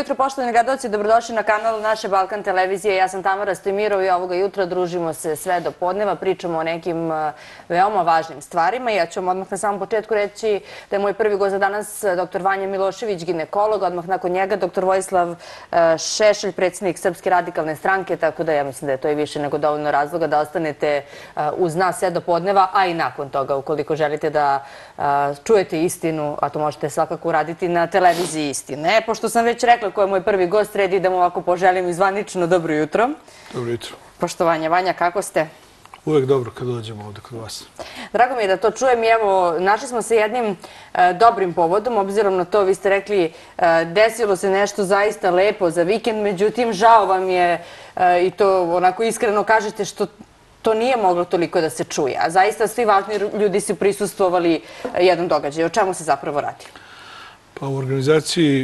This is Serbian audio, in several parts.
jutro, poštovani gledaoci, dobrodošli na kanalu naše Balkan televizije. Ja sam Tamara Stojmirov i ovoga jutra družimo se sve do podneva, pričamo o nekim veoma važnim stvarima. Ja ću vam odmah na samom početku reći da je moj prvi gost za danas dr. Vanja Milošević, ginekolog, odmah nakon njega dr. Vojislav Šešelj, predsjednik Srpske radikalne stranke, tako da ja mislim da je to i više nego dovoljno razloga da ostanete uz nas sve do podneva, a i nakon toga, ukoliko želite da čujete istinu, a to možete svakako uraditi na televiziji Istine. Pošto sam već rekla ko je moj prvi gost, redi da mu ovako poželim i zvanično dobro jutro. Dobro jutro. Poštovanje. Vanja, kako ste? Uvek dobro kad dođemo ovde kod vas. Drago mi je da to čujem i evo, našli smo se jednim dobrim povodom, obzirom na to, vi ste rekli, desilo se nešto zaista lepo za vikend, međutim, žao vam je i to onako iskreno kažete što to nije moglo toliko da se čuje, a zaista svi važni ljudi su prisustvovali jednom događaju. O čemu se zapravo radi? Pa u organizaciji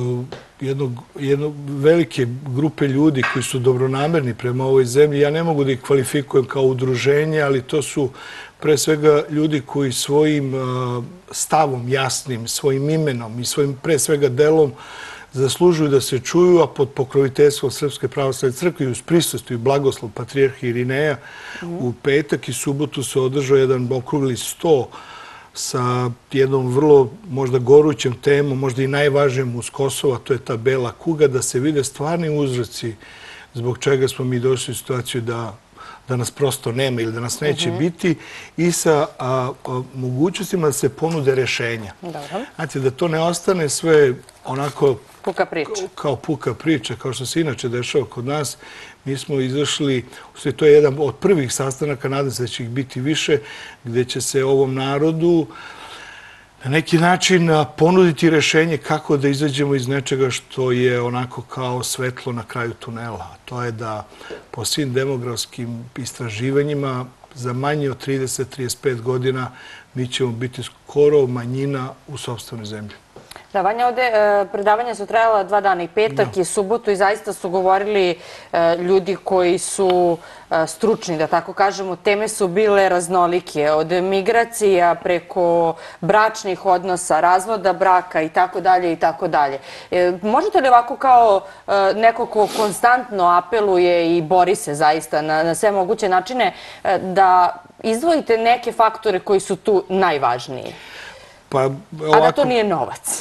jedne velike grupe ljudi koji su dobronamerni prema ovoj zemlji, ja ne mogu da ih kvalifikujem kao udruženje, ali to su pre svega ljudi koji svojim stavom jasnim, svojim imenom i svojim pre svega delom zaslužuju da se čuju, a pod pokroviteljstvom Srpske pravoslavne crkve i uz prisustvo i blagoslov patrijarha Irineja u petak i subotu se održao jedan okrugli sto sa jednom vrlo možda gorućom temom, možda i najvažnijom uz Kosova, to je ta bela kuga, da se vide stvarni uzroci zbog čega smo mi došli u situaciju da nas prosto nema ili da nas neće biti i sa mogućnostima da se ponude rešenja. Znači, da to ne ostane sve onako kao puka priča, kao što se inače dešava kod nas. Mi smo izašli, to je jedan od prvih sastanaka, nadam se da će ih biti više, gde će se ovom narodu na neki način ponuditi rešenje kako da izađemo iz nečega što je onako kao svetlo na kraju tunela. To je da po svim demografskim istraživanjima za manje od 30-35 godina mi ćemo biti skoro manjina u sopstvenoj zemlji. Da, Vanja, ovde predavanja su trajala 2 dana, i petak i subotu, i zaista su govorili ljudi koji su stručni, da tako kažemo. Teme su bile raznolike, od migracija preko bračnih odnosa, razvoda braka i tako dalje i tako dalje. Možete li ovako kao neko ko konstantno apeluje i bori se zaista na sve moguće načine da izdvojite neke faktore koji su tu najvažniji? A da to nije novac.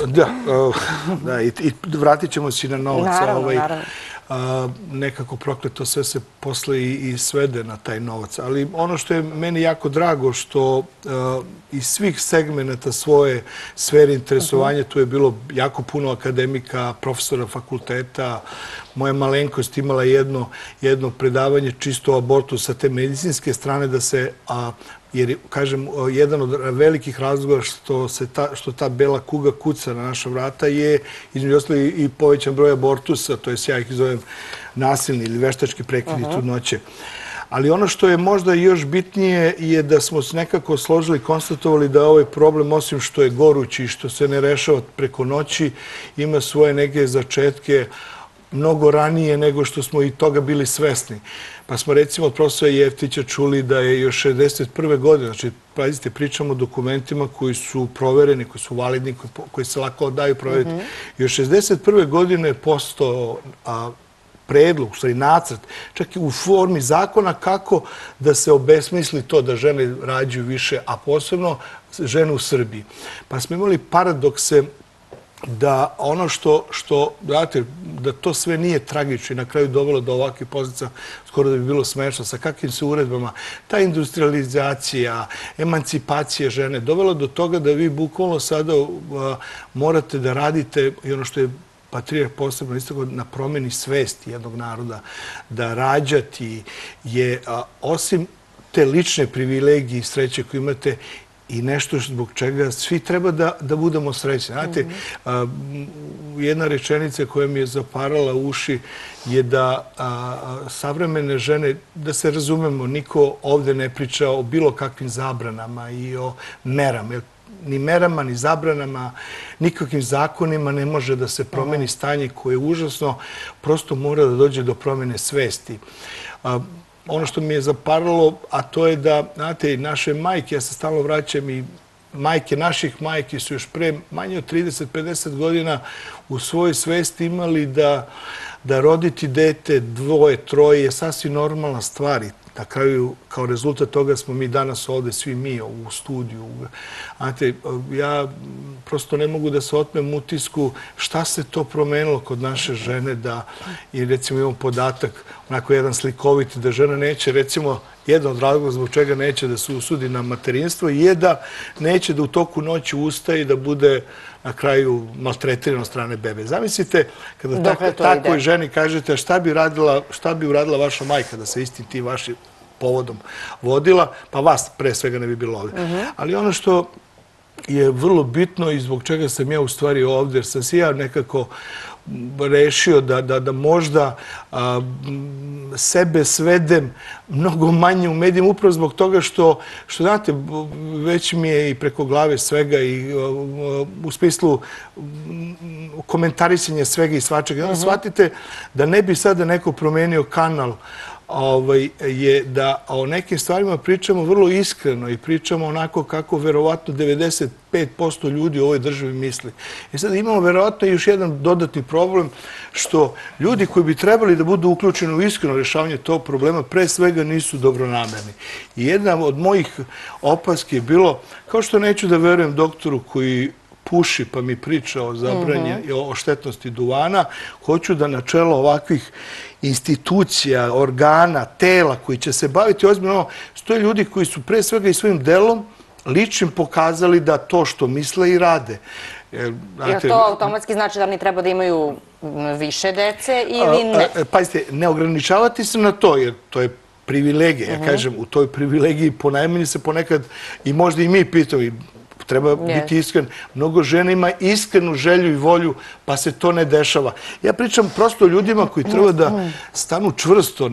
Da, i vratit ćemo se na novac. Naravno. Nekako prokleto sve se posle i svede na taj novac. Ali ono što je meni jako drago, što iz svih segmenata svoje sfere interesovanja, tu je bilo jako puno akademika, profesora fakulteta, moja malenkost imala jedno predavanje čisto o abortu sa te medicinske strane, da se, jer, kažem, jedan od velikih razloga što ta bela kuga kuca na naša vrata je, između ostalo, i povećan broj abortusa, to je, ja ih zovem nasilni ili veštački prekidi trudnoće. Ali ono što je možda još bitnije je da smo se nekako složili i konstatovali da ovaj problem, osim što je gorući i što se ne rešava preko noći, ima svoje neke začetke mnogo ranije nego što smo i toga bili svesni. Pa smo recimo od profesora Jeftića čuli da je još 61. godine, znači, pazite, pričamo o dokumentima koji su provereni, koji su validni, koji se lako daju proveriti. Još 61. godine je postao predlog, u stvari nacrt, čak i u formi zakona kako da se obesmisli to da žene rađaju više, a posebno žene u Srbiji. Pa smo imali paradokse da ono što, da to sve nije tragično i na kraju dovelo do ovakvih posljedica, skoro da bi bilo smešno, sa kakvim se uredbama, ta industrializacija, emancipacija žene, dovelo do toga da vi bukvalno sada morate da radite, i ono što je patrijarh posebno istakao, na promeni svesti jednog naroda, da rađati je, osim te lične privilegije i sreće koje imate, i nešto zbog čega svi treba da budemo srećni. Znate, jedna rečenica koja mi je zaparala uši je da savremene žene, da se razumemo, niko ovde ne priča o bilo kakvim zabranama i o merama. Ni merama, ni zabranama, nikakvim zakonima ne može da se promeni stanje koje je užasno. Prosto mora da dođe do promene svesti. Ono što mi je zaparalo, a to je da, znate, naše majke, ja se stalno vraćam i majke naših majki su još pre manje od 30-50 godina u svojoj svesti imali da roditi dete, dvoje, troje je sasvim normalna stvar. Na kraju, kao rezultat toga smo mi danas ovde, svi mi u studiju. Znate, ja prosto ne mogu da se otmem utisku šta se to promenilo kod naše žene da, i recimo imam podatak, onako jedan slikovit, da žena neće, recimo, jedan od razloga zbog čega neće da se usudi na materinstvo je da neće da u toku noći ustaje i da bude na kraju maltretirano od strane bebe. Zamislite kada takvoj ženi kažete šta bi uradila vaša majka da se istim tim vašim povodom vodila, pa vas pre svega ne bi bilo ovdje. Ali ono što je vrlo bitno i zbog čega sam ja u stvari ovdje, jer sam si ja nekako rešio da možda sebe svedem mnogo manje u medijima, upravo zbog toga što, znate, već mi je i preko glave svega i u smislu komentarisanja svega i svačega. Onda shvatite da ne bi sada neko promenio kanal, je da o nekim stvarima pričamo vrlo iskreno i pričamo onako kako verovatno 95% ljudi u ovoj državi misli. I sada imamo verovatno još jedan dodatni problem što ljudi koji bi trebali da budu uključeni u iskreno rješavanje tog problema pre svega nisu dobronamerni. I jedna od mojih opaski je bilo, kao što neću da verujem doktoru koji puši pa mi priča o zabranju i o štetnosti duvana, hoću da na čelo ovakvih institucija, organa, tela koji će se baviti ozbiljno, stoje ljudi koji su pre svega i svojim delom ličnim pokazali da to što misle i rade. Jer to automatski znači da oni treba da imaju više dece ili ne? Pazite, ne ograničavati se na to, jer to je privilegija. Ja kažem, u toj privilegiji ponajmanje se ponekad i možda i mi pitamo, treba biti iskren. Mnogo žena ima iskrenu želju i volju, pa se to ne dešava. Ja pričam prosto o ljudima koji treba da stanu čvrsto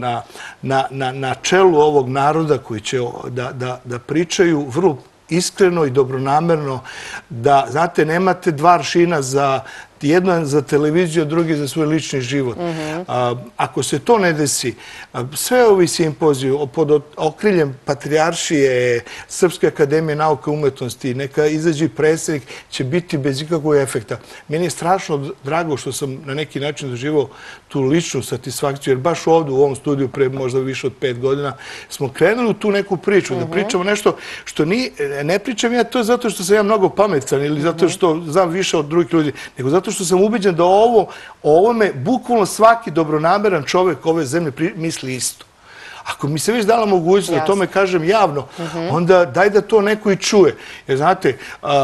na čelu ovog naroda, koji će da pričaju vrlo iskreno i dobronamerno, da, znate, nemate dva aršina za jedan za televiziju, a drugi za svoj lični život. Ako se to ne desi, sve ovi simpozije pod okriljem Patrijaršije, Srpske akademije nauke i umetnosti, neka izađe predsjednik, će biti bez ikakvog efekta. Meni je strašno drago što sam na neki način doživao tu ličnu satisfakciju, jer baš ovdje u ovom studiju pre možda više od 5 godina smo krenuli u tu neku priču, da pričamo nešto što ne pričam ja to zato što sam ja mnogo pametan ili zato što znam više od drugih ljudi, nego zato što sam ubeđen da o ovome bukvalno svaki dobronameran čovjek ove zemlje misli isto. Ako mi se već dala mogućnost da tome kažem javno, onda daj da to neko i čuje. Jer znate,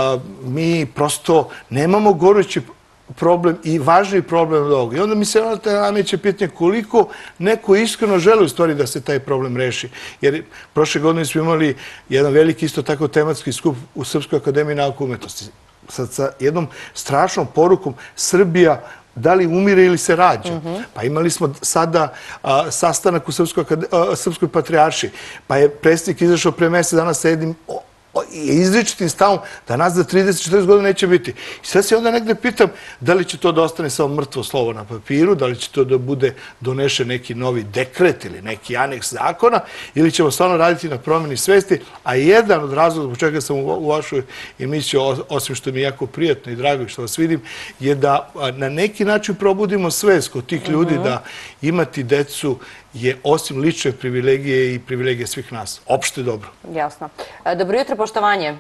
mi prosto nemamo gorući problem i važniji problem od ovoga. I onda mi se nameće pitanje koliko neko iskreno želi u stvari da se taj problem reši. Jer prošle godine smo imali jedan veliki isto tako tematski skup u Srpskoj akademiji nauke i umetnosti. Sa jednom strašnom porukom Srbija da li umire ili se rađa. Pa imali smo sada sastanak u Srpskoj patrijaršiji. Pa je predsjednik izašao pre mjesec dana sa jednim izričitim stavom da nas za 30-40 godina neće biti. I sad se onda negde pitam da li će to da ostane samo mrtvo slovo na papiru, da li će to da bude donešen neki novi dekret ili neki aneks zakona, ili ćemo stvarno raditi na promjeni svesti. A jedan od razloga zbog čega sam u vašoj emisiji, osim što mi je jako prijatno i drago što vas vidim, je da na neki način probudimo svest kod tih ljudi da imati decu je osim lične privilegije i privilegije svih nas. Opšte dobro. Jasno. Dobro jutro, poštovanje.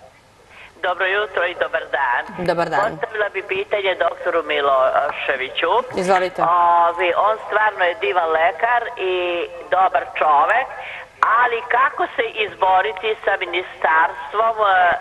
Dobro jutro i dobar dan. Dobar dan. Postavila bi pitanje doktoru Miloševiću. Izvolite. On stvarno je divan lekar i dobar čovek, ali kako se izboriti sa Ministarstvom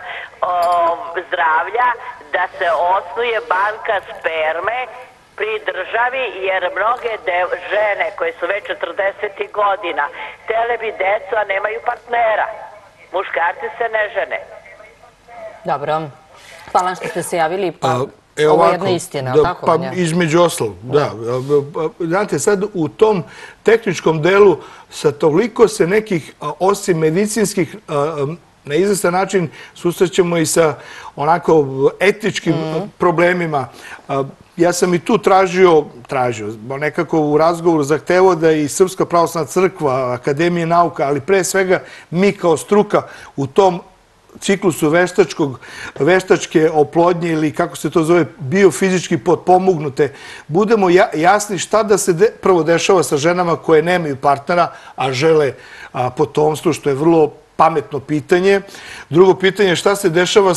zdravlja da se osnuje banka sperme pri državi, jer mnoge žene koje su već 40 godina htele bi decu, a nemaju partnera. Muškarci se ne žene. Dobro. Hvala što ste se javili. Ovo je jedna istina, tako? Pa između ostalog, da. Znate, sad u tom tehničkom delu sa toliko se nekih, osim medicinskih, na izvestan način susrećemo i sa onako etičkim problemima. Ja sam i tu tražio, nekako u razgovoru zahtevao da i Srpska pravoslavna crkva, Akademija nauka, ali pre svega mi kao struka u tom ciklusu veštačke oplodnje ili kako se to zove biofizički potpomognute, budemo jasni šta da se prvo dešava sa ženama koje nemaju partnera, a žele potomstvo, što je vrlo pametno pitanje. Drugo pitanje je šta se dešava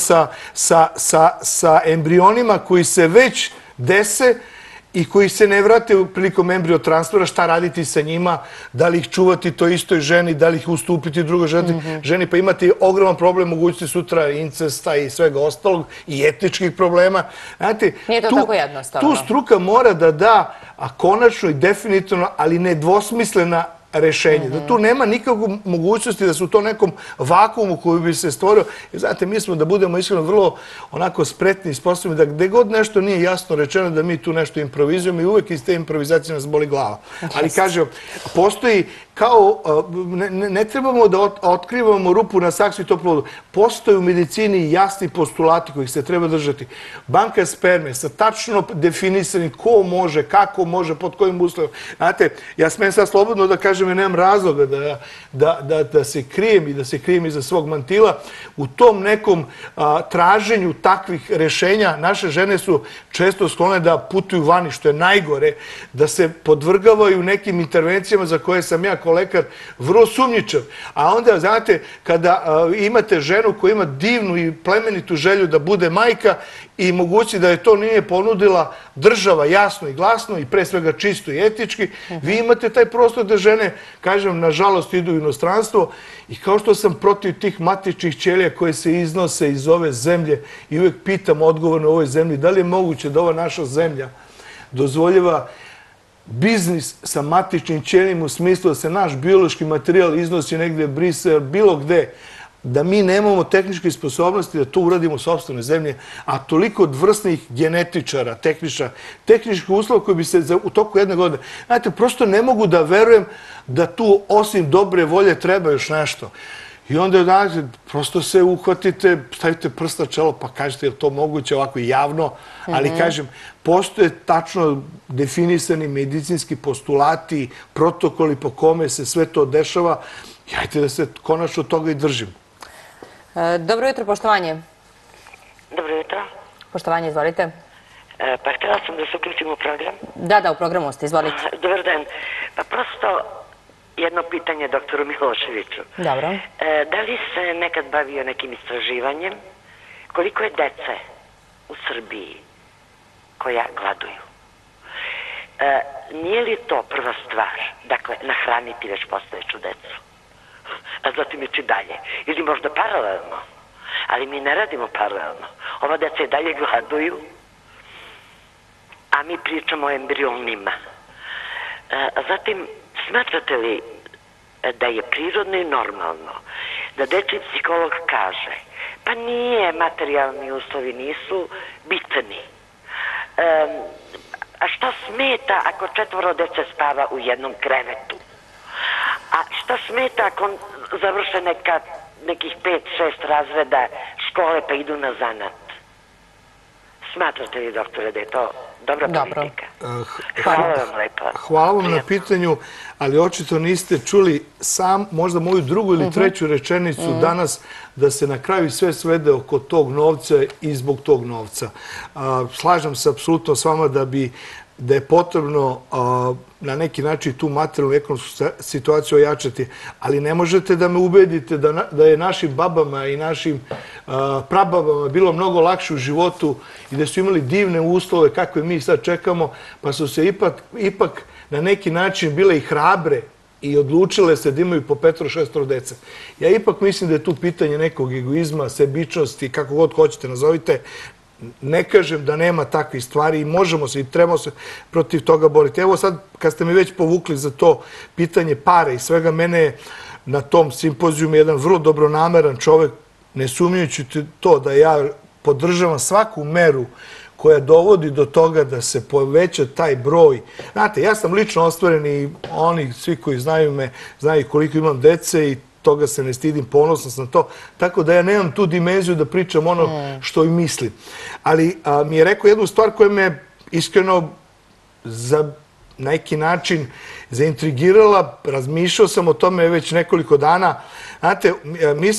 sa embrionima koji se već dese i koji se ne vrate prilikom embriotransfera, šta raditi sa njima, da li ih čuvati toj istoj ženi, da li ih ustupiti drugoj ženi, pa imate ogroman problem mogućnosti sutra incesta i svega ostalog i etičkih problema. Znate, nije to tako jednostavno. Tu struka mora da da konačno i definitivno, ali nedvosmislena rešenje. Da tu nema nikakve mogućnosti da su u to nekom vakuumu koji bi se stvorio. Znate, mi smo, da budemo iskreno, vrlo onako spretni i sposobni da gde god nešto nije jasno rečeno da mi tu nešto improvizujemo i uvek iz te improvizacije nas boli glava. Ali kažem, postoji kao, ne trebamo da otkrivamo rupu na saksu i toplu. Postoje u medicini jasni postulati kojih se treba držati. Banka sperme sa tačno definisanim ko može, kako može, pod kojim uslovima. Znate, ja smem sad slobodno da kažem, ja nemam razloga da se krijem i da se krijem iza svog mantila. U tom nekom traženju takvih rešenja naše žene su često sklone da putuju vani, što je najgore, da se podvrgavaju nekim intervencijama za koje sam ja kao lekar vrlo sumnjičav. A onda, znate, kada imate ženu koja ima divnu i plemenitu želju da bude majka i mogući da je to nije ponudila država jasno i glasno i pre svega čisto i etički, vi imate taj prostor da žene, kažem, nažalost idu u inostranstvo i kao što sam protiv tih matičnih ćelija koje se iznose iz ove zemlje i uvek pitam odgovorno u ovoj zemlji da li je moguće da ova naša zemlja dozvoljava biznis sa matičnim ćelijama u smislu da se naš biološki materijal iznosi negde Brisel, bilo gde, da mi nemamo tehničke sposobnosti da to uradimo u sopstvenoj zemlji, a toliko vrsnih genetičara, tehničkih uslova koji bi se u toku jedne godine... Znate, prosto ne mogu da verujem da tu osim dobre volje treba još nešto. I onda, znate, prosto se uhvatite, stavite prst na čelo pa kažete je li to moguće ovako javno, ali kažem, postoje tačno definisani medicinski postulati, protokoli po kome se sve to dešava i hajde da se konačno toga i držimo. Dobro jutro, poštovanje. Dobro jutro. Poštovanje, izvolite. Pa htjela sam da se uključim u program. Da, u programu ste, izvolite. Dobar dan. Pa prosto jedno pitanje doktoru Miloševiću. Dobro. Da li se nekad bavio nekim istraživanjem koliko je dece u Srbiji koja gladuju? Nije li to prva stvar? Dakle, nahraniti već postojeću decu. A zatim ići dalje. Ili možda paralelno. Ali mi ne radimo paralelno. Ova deca i dalje gladuju, a mi pričamo o embrionima. Zatim, smatrate li da je prirodno i normalno da dečji psiholog kaže pa nije, materijalni uslovi nisu bitni. A šta smeta ako 4 dece spava u jednom krevetu? A šta smeta ako završe nekih 5-6 razreda škole pa idu na zanat? Smatrate li, doktore, da je to dobra politika? Hvala vam lepo. Hvala vam na pitanju, ali očito niste čuli možda moju drugu ili treću rečenicu danas da se na kraju sve svede oko tog novca i zbog tog novca. Slažem se apsolutno s vama da je potrebno na neki način tu materijalnu ekonomsku situaciju ojačati, ali ne možete da me ubedite da je našim babama i našim prababama bilo mnogo lakše u životu i da su imali divne uslove kakve mi sad čekamo, pa su se ipak na neki način bile i hrabre i odlučile se da imaju po 5-6 dece. Ja ipak mislim da je tu pitanje nekog egoizma, sebičnosti, kako god hoćete nazovite. Ne kažem da nema takvih stvari i možemo se i trebamo se protiv toga boriti. Evo sad, kad ste mi već povukli za to pitanje pare i svega, mene je na tom simpozijumu jedan vrlo dobronameran čovek, ne sumnjujući to da ja podržavam svaku meru koja dovodi do toga da se poveća taj broj. Znate, ja sam lično ostvaren i oni svi koji znaju me, znaju koliko imam dece i toga se ne stidim, ponosan sam na to. Tako da ja nemam tu dimenziju da pričam ono što i mislim. Ali mi je rekao jednu stvar koja me iskreno za neki način zaintrigirala. Razmišljao sam o tome već nekoliko dana. Znate, mi smo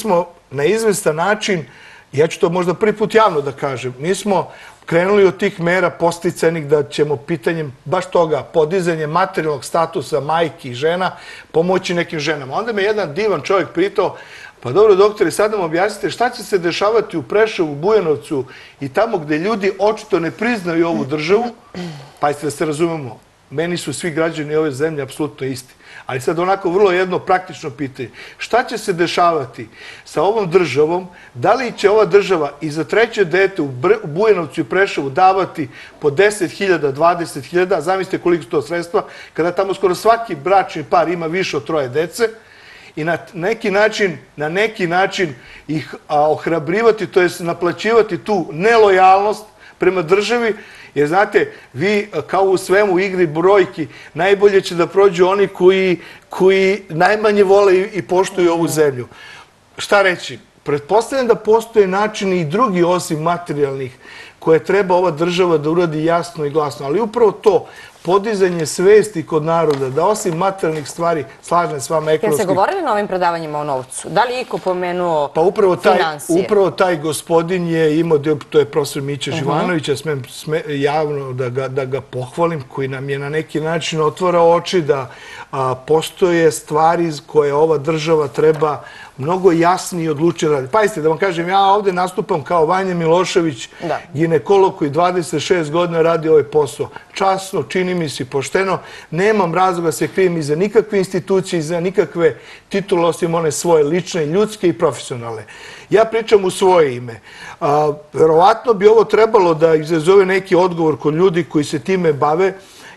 na izvestan način, ja ću to možda prvi put javno da kažem, mi smo krenuli od tih mera podsticajnih da ćemo pitanjem baš toga, podizanje materijalnog statusa majki i žena, pomoći nekim ženama. Onda me jedan divan čovjek pitao, pa dobro, doktore, sad nam objasnite šta će se dešavati u Preševu, Bujanovcu i tamo gde ljudi očito ne priznaju ovu državu. Pazite da se razumemo, meni su svi građani ove zemlje apsolutno isti. Ali sad onako vrlo jedno praktično pitanje. Šta će se dešavati sa ovom državom? Da li će ova država i za treće dete u Bujanovcu i Preševu davati po 10.000, 20.000, zamislite koliko su to sredstva, kada tamo skoro svaki bračni par ima više od 3 dece, i na neki način ih ohrabrivati, to jest naplaćivati tu nelojalnost prema državi, jer znate, vi kao u svemu igri brojki, najbolje će da prođu oni koji najmanje vole i poštuju ovu zemlju. Šta reći? Pretpostavljam da postoje načini i drugi osim materijalnih koje treba ova država da uradi jasno i glasno, ali upravo to, podizanje svesti kod naroda, da osim materijalnih stvari, slažem s vama ekonomski... Jel se govorili na ovim predavanjima o novcu? Da li iko pomenuo financije? Upravo taj gospodin je imao, to je profesor Mića Živanović, ja smem javno da ga pohvalim, koji nam je na neki način otvarao oči da postoje stvari koje ova država treba mnogo jasnije i odlučnije raditi. Pazite, da vam kažem, ja ovde nastupam kao Vanja Milošević, ginekolog koji 26 godina radi ovaj posao. Časno, čini mi se pošteno, nemam razloga da se krijem iza nikakve institucije, iza nikakve titule, osim one svoje lične, ljudske i profesionalne. Ja pričam u svoje ime. Verovatno bi ovo trebalo da izazove neki odgovor kod ljudi koji se time bave.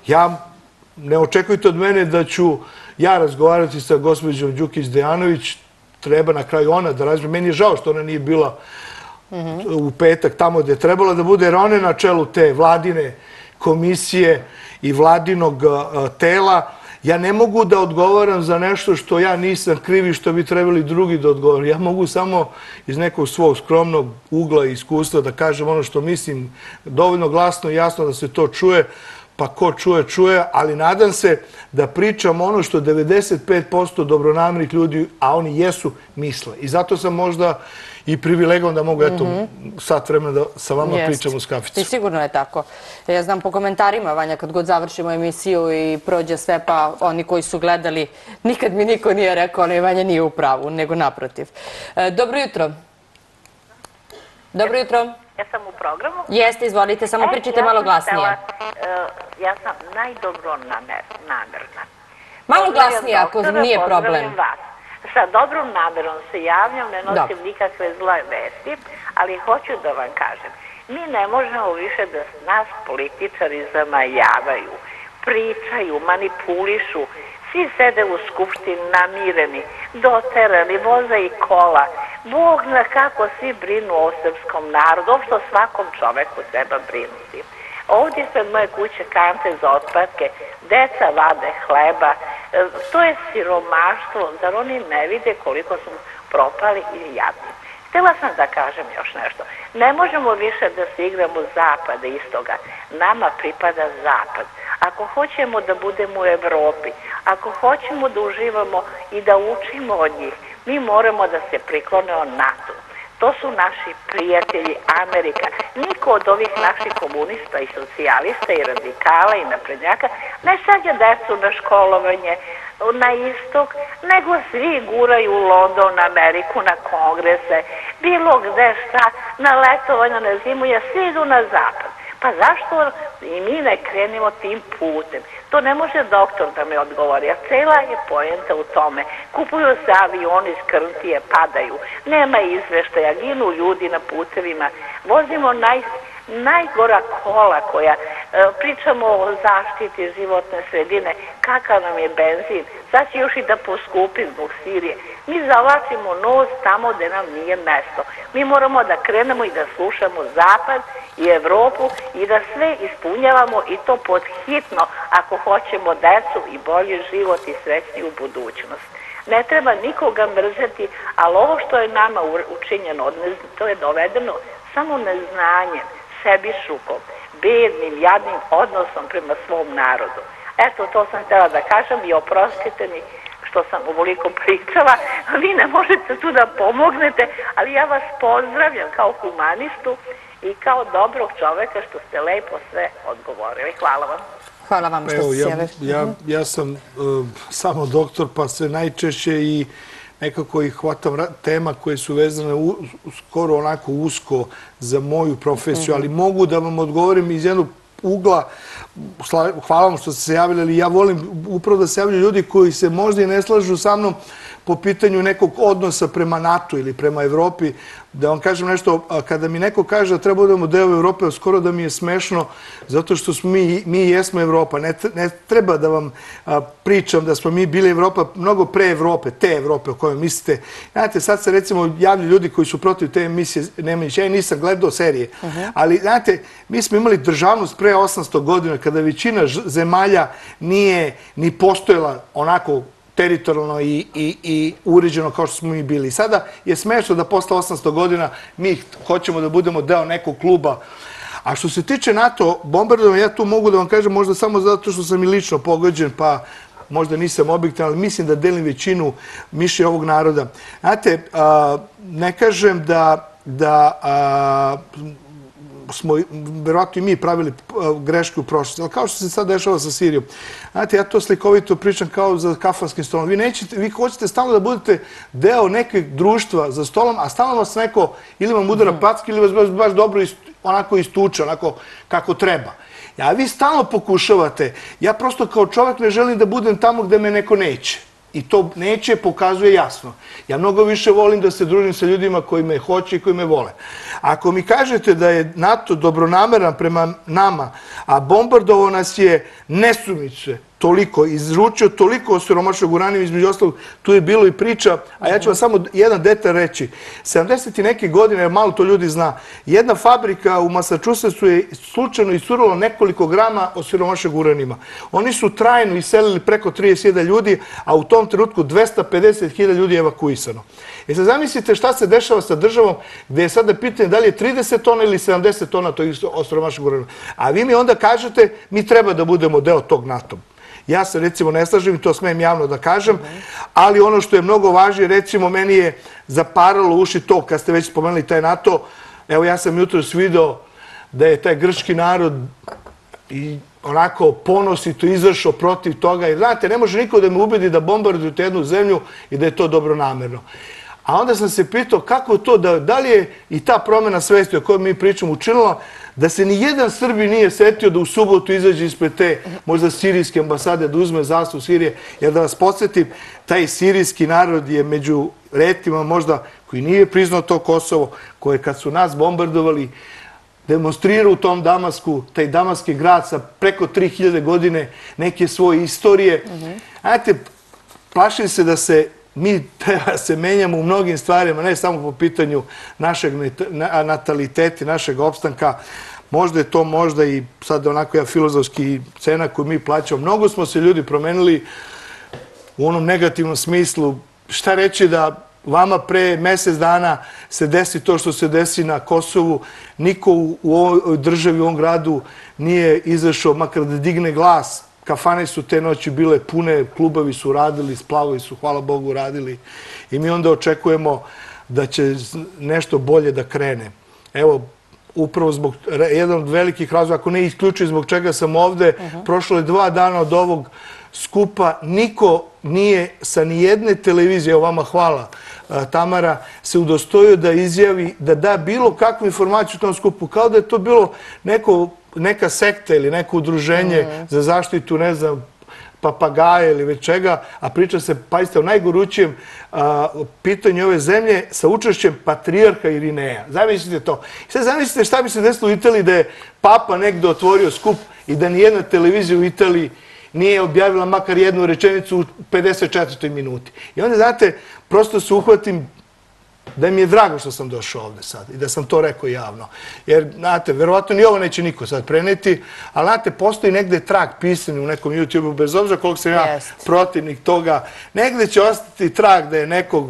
Ne očekujte od mene da ću ja razgovarati sa gospođom Đukić Dejanović, treba na kraju ona da razmišlja. Meni je žao što ona nije bila u petak tamo gde je trebala da bude, jer ona je na čelu te vladine komisije i vladinog tela. Ja ne mogu da odgovaram za nešto što ja nisam kriv i što bi trebali drugi da odgovaraju. Ja mogu samo iz nekog svog skromnog ugla i iskustva da kažem ono što mislim dovoljno glasno i jasno da se to čuje, pa ko čuje, čuje, ali nadam se da pričam ono što 95% dobronamernih ljudi, a oni jesu, misle. I zato sam možda i privilegovan da mogu, sat vremena da sa vama pričam uz kaficu. I sigurno je tako. Ja znam po komentarima, Vanja, kad god završimo emisiju i prođe sve, pa oni koji su gledali, nikad mi niko nije rekao, ali Vanja nije u pravu, nego naprotiv. Dobro jutro. Dobro jutro. Ja sam u programu. Jeste, izvolite, samo pričajte malo glasnije. Ja sam najdobronamerna. Malo glasnije, ako nije problem. Sa dobrom namerom se javljam, ne nosim nikakve zle vesti, ali hoću da vam kažem, mi ne možemo više da nas političari zamajavaju, pričaju, manipulišu, svi sede u skupštini namireni, doterani, voza i kola. Bog zna kako svi brinu o srpskom narodu, uopšte o svakom čoveku treba brinuti. Ovdje ispred moje kuće kante za otpadke, deca vade hleba, to je siromaštvo, zar oni ne vide koliko smo propali i jadni. Htjela sam da kažem još nešto. Ne možemo više da se igramo zapada i istoga. Nama pripada zapad. Ako hoćemo da budemo u Evropi, ako hoćemo da uživamo i da učimo od njih, mi moramo da se priklonemo NATO. To su naši prijatelji Amerika. Niko od ovih naših komunista i socijalista i radikala i naprednjaka ne šalje decu na školovanje na istok, nego svi guraju u London, Ameriku, na kongrese, bilo gde šta, na letovanje, na zimu, svi idu na zapad. Pa zašto i mi ne krenimo tim putem? To ne može doktor da me odgovori, a cela je poenta u tome. Kupuju se avioni, skrntije, padaju, nema izveštaja, ginu ljudi na putevima, vozimo najgora kola koja, pričamo o zaštiti životne sredine, kakav nam je benzin, sad će još i da poskupi zbog Sirije. Mi zavlačimo nos tamo gde nam nije mesto. Mi moramo da krenemo i da slušamo Zapad i Evropu i da sve ispunjavamo i to pod hitno ako hoćemo decu i bolji život i srećniju budućnost. Ne treba nikoga mrzeti, ali ovo što je nama učinjeno, to je dovedeno samo neznanjem, sebišlukom, bednim, jadnim odnosom prema svom narodu. Eto, to sam htjela da kažem i oprostite mi što sam ovoliko pričala. Vi ne možete tu da pomognete, ali ja vas pozdravljam kao humanistu i kao dobrog čoveka što ste lepo sve odgovorili. Hvala vam. Hvala vam što ste sjeli. Ja sam samo doktor, pa se najčešće i nekako ih hvatam tema koje su vezane skoro onako usko za moju profesiju, ali mogu da vam odgovorim iz jednog ugla. Hvala vam što ste se javili, ali ja volim upravo da se javljaju ljudi koji se možda i ne slažu sa mnom po pitanju nekog odnosa prema NATO ili prema Evropi. Da vam kažem nešto, kada mi neko kaže da treba da budemo deo Evrope, skoro da mi je smešno, zato što smo mi jesmo Evropa. Ne treba da vam pričam da smo mi bili Evropa mnogo pre Evrope, te Evrope o kojoj mislite. Znate, sad se recimo javljaju ljudi koji su protiv te emisije Nemanjić. Ja nisam gledao serije, ali znate, mi smo imali državnost pre 800 godina, kada većina zemalja nije ni postojala onako teritorijalno i uređeno kao što smo mi bili. Sada je smešno da posle 800 godina mi hoćemo da budemo deo nekog kluba. A što se tiče NATO bombardovanja, ja tu mogu da vam kažem možda samo zato što sam i lično pogođen, pa možda nisam objektivan, ali mislim da delim većinu mišljenja ovog naroda. Znate, ne kažem da smo verovatno i mi pravili greške u prošlosti, ali kao što se sad dešava sa Sirijom. Znate, ja to slikovito pričam kao za kafanskim stolom. Vi hoćete stalno da budete deo nekog društva za stolom, a stalno vas neko ili vam udara packi ili vas baš dobro onako istuče, onako kako treba. A vi stalno pokušavate. Ja prosto kao čovjek ne želim da budem tamo gde me neko neće. I to neće pokazuje jasno. Ja mnogo više volim da se družim sa ljudima koji me hoće i koji me vole. Ako mi kažete da je NATO dobronameran prema nama, a bombardovao nas je nesumice, toliko, izručio toliko osiromašenog uranijuma, između ostalog, tu je bilo i priča, a ja ću vam samo jedan detalj reći. 70. neke godine, jer malo to ljudi zna, jedna fabrika u Massachusettsu je slučajno iscurila nekoliko grama osiromašenog uranijuma. Oni su trajno iselili preko 30.000 ljudi, a u tom trenutku 250.000 ljudi je evakuisano. I sad zamislite šta se dešava sa državom gde je sada pitanje da li je 30 tona ili 70 tona tog osiromašenog uranijuma. A vi mi onda kažete mi treba da budemo deo tog NATO. Ja se recimo ne slažem i to smijem javno da kažem, ali ono što je mnogo važnije, recimo meni je zaparalo uši to kad ste već spomenuli taj NATO. Evo ja sam jutros video da je taj grčki narod i onako ponosito izašao protiv toga. I znate, ne može niko da me ubedi da bombardujete jednu zemlju i da je to dobronamerno. A onda sam se pitao kako to, da li je i ta promjena svesti o kojoj mi pričamo učinila, da se ni jedan Srbi nije setio da u subotu izađe ispred te možda sirijske ambasade, da uzme zastavu Sirije. Jer da vas podsjetim, taj sirijski narod je među retima možda koji nije priznao to Kosovo, koje kad su nas bombardovali, demonstrirao u tom Damasku, taj damaski grad sa preko 3000 godine neke svoje istorije. Znate, plašim se da mi treba se menjamo u mnogim stvarima, ne samo po pitanju našeg nataliteta, našeg opstanka. Možda je to možda i sad onako ja filozofski cena koju mi plaćamo. Mnogo smo se ljudi promenili u onom negativnom smislu. Šta reći da vama pre mjesec dana se desi to što se desi na Kosovu. Niko u ovoj državi, u ovom gradu nije izašao makar da digne glas. Kafane su te noći bile pune, klubovi su radili, splavovi su, hvala Bogu, radili. I mi onda očekujemo da će nešto bolje da krene. Evo, upravo zbog jedan od velikih razloga, ako ne isključuju zbog čega sam ovde, prošlo je 2 dana od ovog skupa, niko nije sa nijedne televizije, evo vama hvala Tamara, se udostojio da izjavi, da da bilo kakvu informaciju u tom skupu, kao da je to bilo neka sekta ili neko udruženje za zaštitu, ne znam, papagaja ili već čega, a priča se, pazite, o najgorućijem pitanju ove zemlje sa učešćem patrijarha Irineja. Zamislite to. Sad zamislite šta bi se desilo u Italiji da je papa negde otvorio skup i da nijedna televizija u Italiji nije objavila makar jednu rečenicu u 54. minuti. I onda, znate, prosto se uhvatim da mi je drago što sam došao ovde sad i da sam to rekao javno. Jer, znate, verovatno ni ovo neće niko sad preneti, ali, znate, postoji negde trag pisan u nekom YouTube-u, bez obzira koliko sam ja protivnik toga, negde će ostati trag da je nekog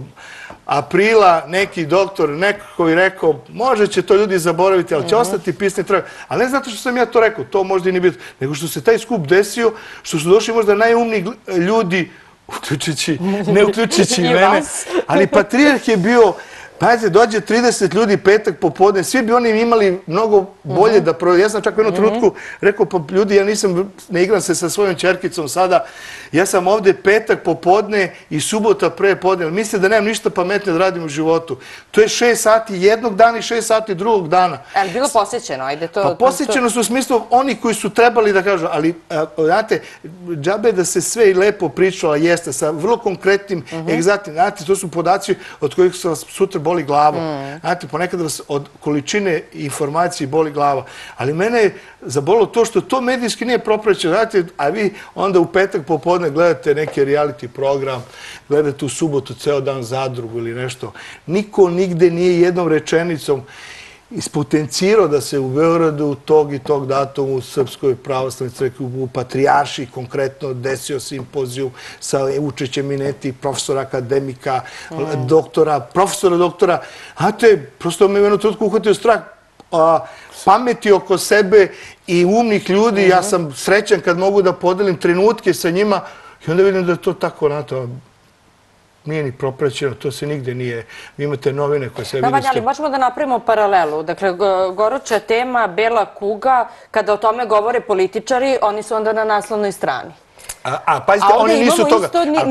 aprila neki doktor neko je rekao, možda će to ljudi zaboraviti, ali će ostati pisni trag. Ali ne zato što sam ja to rekao, to možda i nije bilo, nego što se taj skup desio, što su došli možda najumniji ljudi ne uključujući i mene, ali patrijarh je bio, pazite, dođe 30 ljudi petak popodne, svi bi oni imali mnogo bolje da provede. Ja sam čak u jednom trenutku rekao, pa ljudi, ja ne igram se sa svojom ćerkicom sada, ja sam ovde petak popodne i subota pre podne, ali mislite da nemam ništa pametne da radim u životu. To je 6 sati jednog dana i 6 sati drugog dana. Ali bilo posjećeno, ajde to... Pa posjećeno su u smislu oni koji su trebali da kažu, ali, znate, džabe da se sve i lepo pričala jeste, sa vrlo konkretnim, egzaktnim, znate, to su podaci od kojih se vas sutra boli glava. Znate, ponekad vas od količine informacije boli glava. Ali mene je zabolilo to što to medijski nije propraćeno. Znate, a vi onda u petak popodne gledate neki reality program, gledate u subotu ceo dan Zadrugu ili nešto. Niko nigde nije jednom rečenicom ispotencirao da se u Beogradu tog i tog datuma u Srpskoj pravoslavnoj crkvi, u Patrijaršiji konkretno desio simpozijum sa učešćem Mineti, profesora akademika, profesora doktora. Znate, prosto me u jednom trenutku uhvatio strah pameti oko sebe i umnih ljudi. Ja sam srećan kad mogu da podelim trenutke sa njima i onda vidim da je to tako, znate, nije ni propraćeno, to se nigde nije. Vi imate novine koje se vidite. Ali možemo da napravimo paralelu. Dakle, goruća tema, bela kuga, kada o tome govore političari, oni su onda na naslovnoj strani. A pazite, oni nisu toga.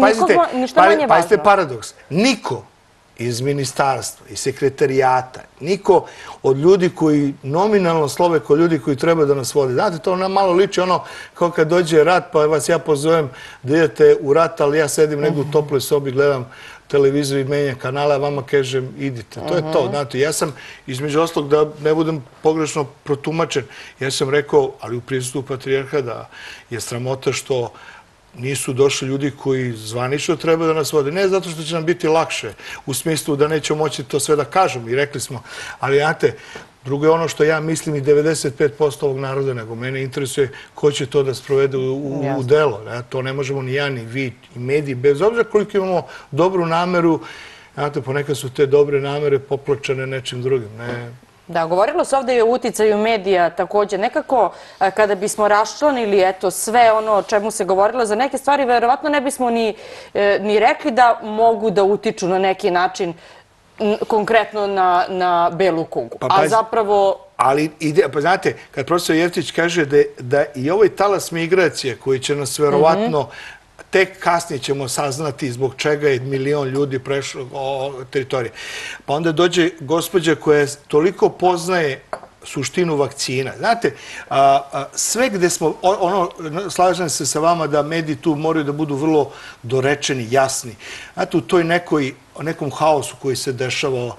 Pazite paradoks. Niko iz ministarstva, iz sekretarijata, niko od ljudi koji nominalno slove kao ljudi koji treba da nas vode. Znate, to nam malo liči ono kao kad dođe rat, pa vas ja pozovem da idete u rat, ali ja sedim negdje u toploj sobi, gledam televizor i menjam kanale, a vama kažem idite. To je to. Znate, ja sam, između ostalog, da ne budem pogrešno protumačen, ja sam rekao, ali u prisustvu patrijarha, da je sramota što nisu došli ljudi koji zvanično treba da nas vode. Ne zato što će nam biti lakše, u smislu da nećemo moći to sve da kažemo i rekli smo. Ali, znate, drugo je ono što ja mislim i 95% ovog naroda, nego mene interesuje ko će to da sprovede u delo. To ne možemo ni ja, ni vi, i mediji, bez obzira koliko imamo dobru nameru. Znate, ponekad su te dobre namere poplačane nečim drugim. Da, govorilo se ovdje i o uticaju medija također. Nekako, kada bismo raščlanili sve ono o čemu se govorilo, za neke stvari verovatno ne bismo ni rekli da mogu da utiču na neki način konkretno na belu kugu. A zapravo... Ali, pa znate, kad profesor Jeftić kaže da i ovaj talas migracije koji će nas verovatno tek kasnije ćemo saznati zbog čega je 1 milion ljudi prešlo teritorije. Pa onda dođe gospođa koja toliko poznaje suštinu vakcina. Znate, sve gde smo, slažem se sa vama da mediji tu moraju da budu vrlo dorečeni, jasni. Znate, u toj nekom haosu koji se dešava,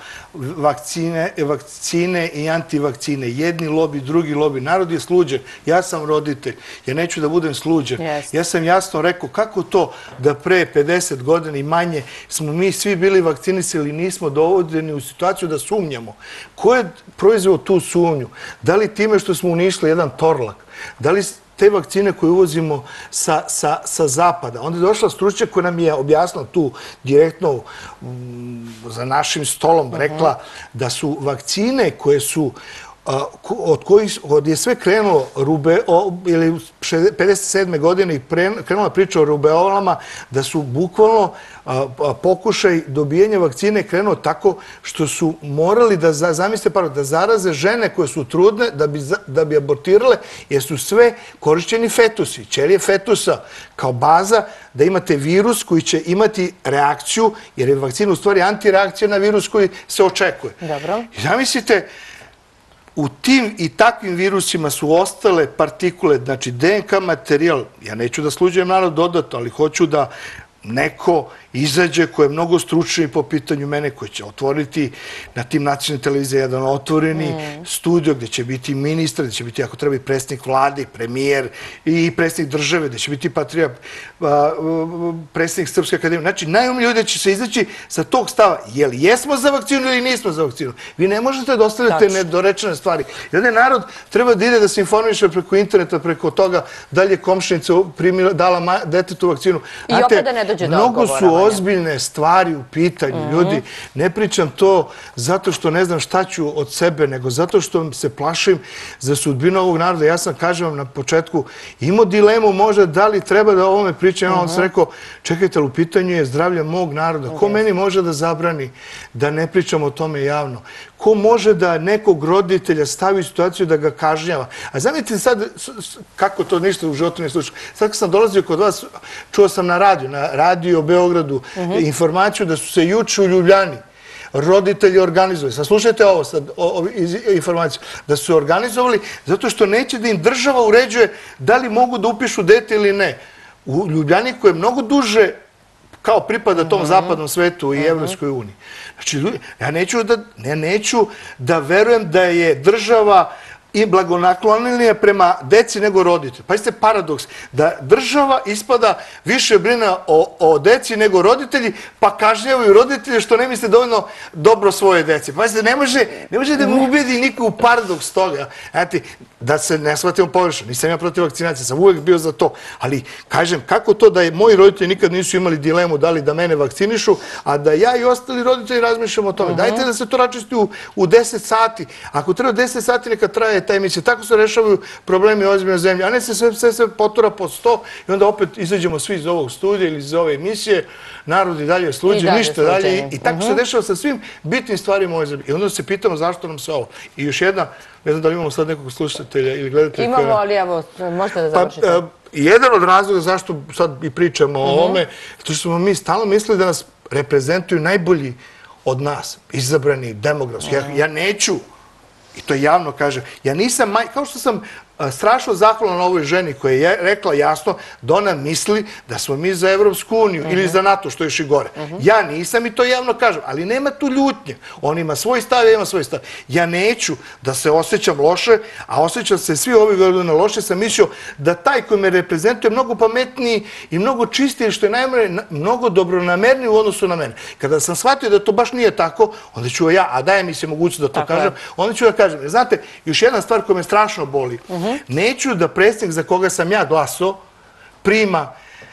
vakcine i antivakcine, jedni lobi, drugi lobi, narod je sluđen, ja sam roditelj, ja neću da budem sluđen. Ja sam jasno rekao kako to da pre 50 godina i manje smo mi svi bili vakcinisali, nismo dovodeni u situaciju da sumnjamo. Ko je proizveo tu sumnju? Da li time što smo uništili jedan Torlak? Da li te vakcine koje uvozimo sa zapada? Onda je došla stručnjak koja nam je objasnila tu direktno za našim stolom, rekla da su vakcine koje su od je sve krenulo ili 57. godine i krenula priča o rubeolama, da su bukvalno pokušaj dobijanja vakcine krenuo tako što su morali da, zamislite da zaraze žene koje su trudne da bi abortirale, jer su sve korišćeni fetusi, ćelije fetusa kao baza da imate virus koji će imati reakciju, jer je vakcina u stvari antireakcija na virus koji se očekuje. Dobro. Zamislite, u tim i takvim virusima su ostale partikule, znači DNK materijal, ja neću da sluđujem narod dodatno, ali hoću da neko izađe koji je mnogo stručniji po pitanju mene, koji će otvoriti na tim nacionalnim televizijama jedan otvoreni studio gde će biti ministar, gde će biti, ako treba, i predsjednik vlade, premijer i predsjednik države, gde će biti predsjednik Srpske akademije. Znači, najumniji ljudi će se izaći sa tog stava, je li jesmo za vakcinu ili nismo za vakcinu. Vi ne možete da ostavljate nedorečene stvari. Jedan narod treba da ide da se informiše preko interneta, preko toga da li je komšinica dala detetu vakcinu. I opet da ne dođe do odgovora. ozbiljne stvari u pitanju, ljudi. Ne pričam to zato što ne znam šta ću od sebe, nego zato što se plašim za sudbinu ovog naroda. Ja sam, kažem vam na početku, imao dilemu možda da li treba da o ovome pričam. Ja vam sam rekao, čekajte, ali u pitanju je zdravlje mog naroda. Ko meni može da zabrani da ne pričam o tome javno? Ko može da nekog roditelja stavi u situaciju da ga kažnjava? A zamislite sad kako to ništa u životu ne slušao. Sad kad sam dolazio kod vas, čuo sam na radiju u Beogradu informaciju da su se juče u Ljubljani roditelji organizovali. Sad slušajte ovo sad, informaciju. Da su se organizovali zato što neće da im država uređuje da li mogu da upišu dete ili ne. U Ljubljani koje je mnogo duže kao pripada tom zapadnom svetu i Evropskoj uniji. Znači, ja neću da verujem da je država i blagonaklonilnija prema deci nego roditelji. Pazite paradoks, da država ispada više brine o deci nego roditelji, pa kažnjavaju roditelje što ne misle dovoljno dobro svoje deci. Pazite, ne može da me ubedi niko u paradoks toga. Znate, da se ne shvatimo pogrešno. Nisam ja protiv vakcinacije, sam uvek bio za to. Ali, kažem, kako to da moji roditelji nikad nisu imali dilemu da li da mene vakcinišu, a da ja i ostali roditelji razmišljamo o tome. Dajte da se to račisti u 10 sati. Ako treba 10 sati, neka traje ta emisija. Tako se rešavaju problemi ozbiljne zemlje. A ne se sve potura po 100 i onda opet izađemo svi iz ovog studija ili iz ove emisije. Narod i dalje sluđe, ništa dalje. I tako se dešava sa svim bitnim stvarima ove zemlje. I onda se pitamo zašto nam se ovo. I još jedna, ne znam da li imamo sad nekog slušatelja ili gledatelja. Imamo, ali evo, možete da završite. Jedan od razloga zašto sad i pričamo o ovome, to što smo mi stalno mislili da nas reprezentuju najbolji od nas, izabrani, demografski. Ja neću, i to javno kažem, ja nisam, kao što sam strašno zahvalan ovoj ženi koja je rekla jasno da ona misli da smo mi za Evropsku uniju ili za NATO, što je još i gore. Ja nisam i to javno kažem, ali nema tu ljutnje. On ima svoj stav, ja imam svoj stav. Ja neću da se osjećam loše, a osjećam se svi ovi godine loše. Sam mislio da taj koji me reprezentuje je mnogo pametniji i mnogo čistiji, što je najmanje mnogo dobronamerniji u odnosu na mene. Kada sam shvatio da to baš nije tako, onda ću ja, a daje mi se mogućnost da to kažem, onda ću ja kažem. Znate, još jedna stvar koja me strašno boli. Neću da predsjednik za koga sam ja glasao prima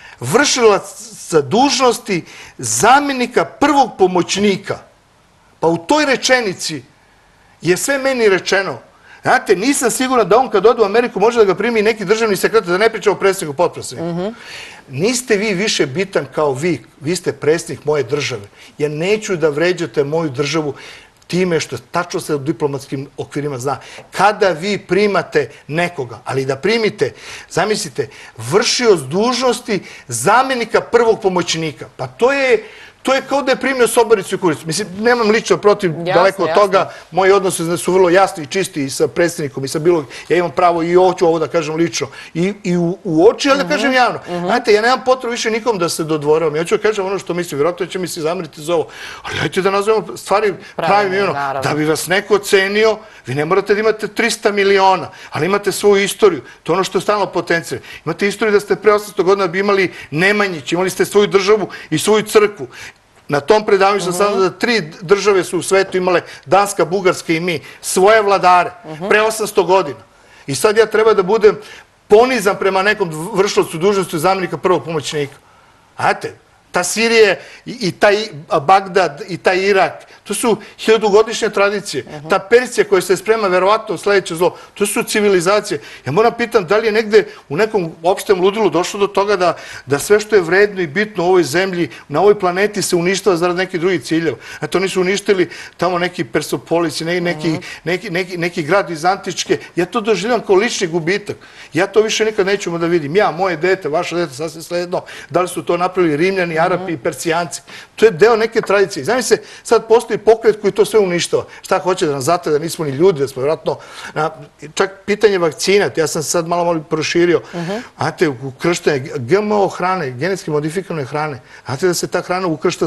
vršilac dužnosti zamjenika prvog pomoćnika. Pa u toj rečenici je sve meni rečeno. Znate, nisam siguran da on kad ode u Ameriku može da ga primi neki državni sekretar, da ne priča o predsjedniku, potpredsjedniku. Niste vi više bitan kao vi. Vi ste predsjednik moje države. Ja neću da vređate moju državu time što tačno se u diplomatskim okvirima zna. Kada vi primate nekoga, ali da primite, zamislite, vršioc dužnosti zamjenika prvog pomoćnika. Pa to je kao da je primio sobaricu i kuricu. Mislim, nemam lično protiv daleko od toga. Moji odnosi su vrlo jasni i čisti i sa predsjednikom i sa bilo... Ja imam pravo i hoću ovo da kažem lično. I u oči, ali da kažem javno. Znate, ja nemam potrebu više nikom da se dodvoravam. Ja ću da kažem ono što mislim. Vjerojatno će mi se zameriti za ovo. Ali hajte da nazovemo stvari pravim imenom. Da bi vas neko ocenio, vi ne morate da imate 300 miliona, ali imate svoju istoriju. To je ono što je stalno potencijal. Imate istoriju da ste pre 800 godina bi imali Nemanjić, imali ste svoju državu i svoju crkvu. Na tom predavanju sam sada da 3 države su u svetu imale, Danska, Bugarska i mi, svoje vladare, pre 800 godina. I sad ja treba da budem ponizan prema nekom vršilacu dužnosti zamjenika prvog pomoćnika. Znate, ta Sirija i taj Bagdad i taj Irak, to su 1000-godišnje tradicije. Ta Persija koja se sprema verovatno sledeće zlo, to su civilizacije. Ja moram pitam da li je negde u nekom opštem ludilu došlo do toga da sve što je vredno i bitno u ovoj zemlji, na ovoj planeti se uništava zarad nekih drugih ciljeva. To nisu uništili tamo neki Persepolis i neki grad iz Antičke. Ja to doživljam kao lični gubitak. Ja to više nikad nećemo da vidim. Ja, moje dete, vaše dete, sasvim sledečno, da li su to napravili Rimljani, Arapi i Persijanci. To je deo neke tradicije. Znam se, sad postoji pokret koji to sve uništava. Šta hoće da nas zate, da nismo ni ljudi, da smo vjerojatno... Čak pitanje vakcina, ja sam sad malo proširio. Znate, ukrštanje GMO hrane, genetski modifikovane hrane. Znate da se ta hrana ukršta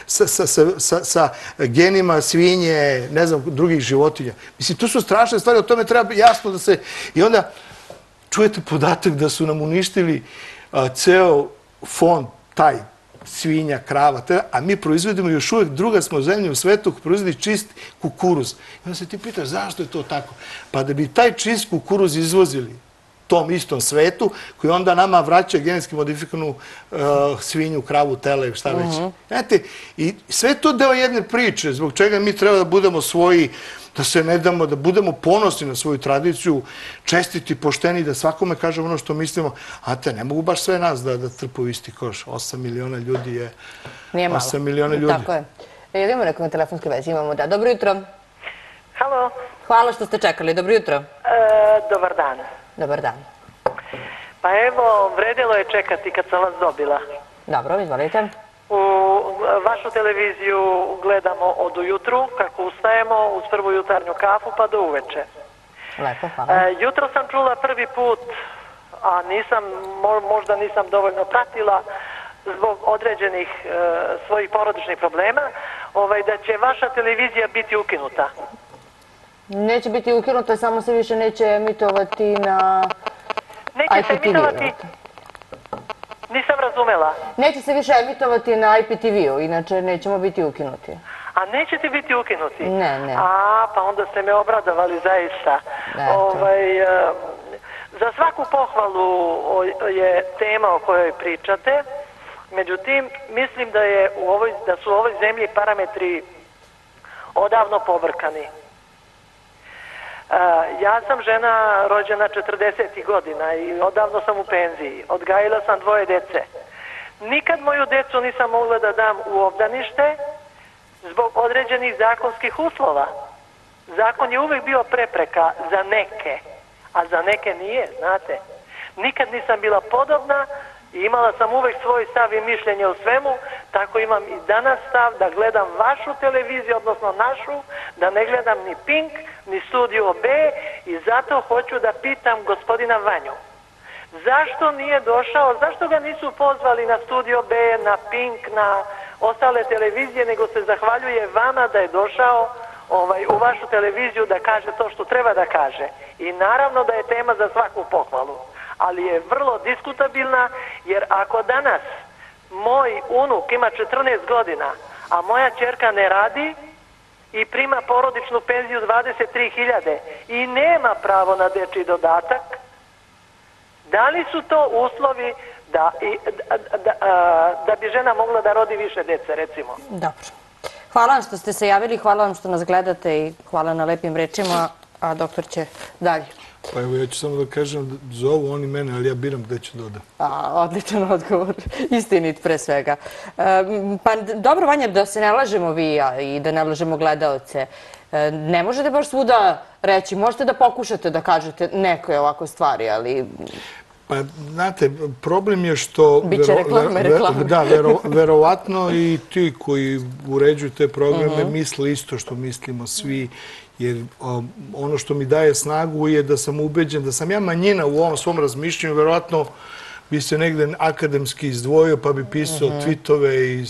sa genima svinje, ne znam, drugih životinja. Mislim, to su strašne stvari, o tome treba jasno da se... I onda čujete podatak da su nam uništili ceo fond, taj svinja, krava, a mi proizvodimo još uvijek, druga smo zemlja u svetu koja proizvodi čist kukuruz. I onda se ti pitaš zašto je to tako? Pa da bi taj čist kukuruz izvozili, tom istom svetu, koji onda nama vraća genetski modifikovanu svinju, kravu, tele, šta već. Znate, i sve to deo jedne priče, zbog čega mi treba da budemo svoji, da se ne damo, da budemo ponosni na svoju tradiciju, čestiti, pošteni, da svakome kažemo ono što mislimo. A te, ne mogu baš sve nas da trpu isti koš. 8 miliona ljudi je... Nije malo. 8 miliona ljudi. Tako je. Ili imamo neko na telefonskoj vezi? Imamo, da. Dobro jutro. Halo. Hvala što ste čekali. Dobro jutro. Dobar dan. Dobar dan. Pa evo, vredilo je čekati kad sam vas dobila. Dobro, izvolite. Vašu televiziju gledamo od ujutru, kako ustajemo, uz prvu jutarnju kafu pa do uveče. Lepo, hvala. Jutro sam čula prvi put, a možda nisam dovoljno pratila zbog određenih svojih porodičnih problema, da će vaša televizija biti ukinuta. Neće biti ukinuta, samo se više neće emitovati na IPTV-u. Nisam razumela. Neće se više emitovati na IPTV-u, inače nećemo biti ukinuti. A nećete biti ukinuti? Ne. Pa onda ste me obradovali zaista. Za svaku pohvalu je tema o kojoj pričate, međutim, mislim da su u ovoj zemlji parametri odavno pobrkani. Ja sam žena rođena 40. godina i odavno sam u penziji. Odgajila sam 2 dece. Nikad moju decu nisam mogla da dam u obdanište zbog određenih zakonskih uslova. Zakon je uvek bio prepreka za neke, a za neke nije, znate. Nikad nisam bila podobna i imala sam uvek svoj stav i mišljenje o svemu, tako imam i danas stav da gledam vašu televiziju, odnosno našu, da ne gledam ni Pink, ni Studio B i zato hoću da pitam gospodina Vanju. Zašto nije došao, zašto ga nisu pozvali na Studio B, na Pink, na ostale televizije, nego se zahvaljuje vama da je došao u vašu televiziju da kaže to što treba da kaže. I naravno da je tema za svaku pohvalu, ali je vrlo diskutabilna, jer ako danas moj unuk ima 14 godina, a moja ćerka ne radi i prima porodičnu penziju 23.000 i nema pravo na dečji dodatak, da li su to uslovi da bi žena mogla da rodi više dece, recimo? Dobro. Hvala vam što ste se javili, hvala vam što nas gledate i hvala na lepim rečima, a doktor će dalje. Pa evo, ja ću samo da kažem, zovu oni mene, ali ja biram gde ću dodam. Odličan odgovor, istinit pre svega. Pa dobro, Vanja, da se ne lažemo vi i ja i da ne lažemo gledaoce. Ne možete baš svuda reći, možete da pokušate da kažete neke ovako stvari, ali... Pa, znate, problem je što... Biće reklame. Da, verovatno i ti koji uređuju te programe misle isto što mislimo svi, jer ono što mi daje snagu je da sam ubeđen, da sam ja manjina u ovom svom razmišljanju, verovatno bi se negde akademski izdvojio pa bi pisao tweetove i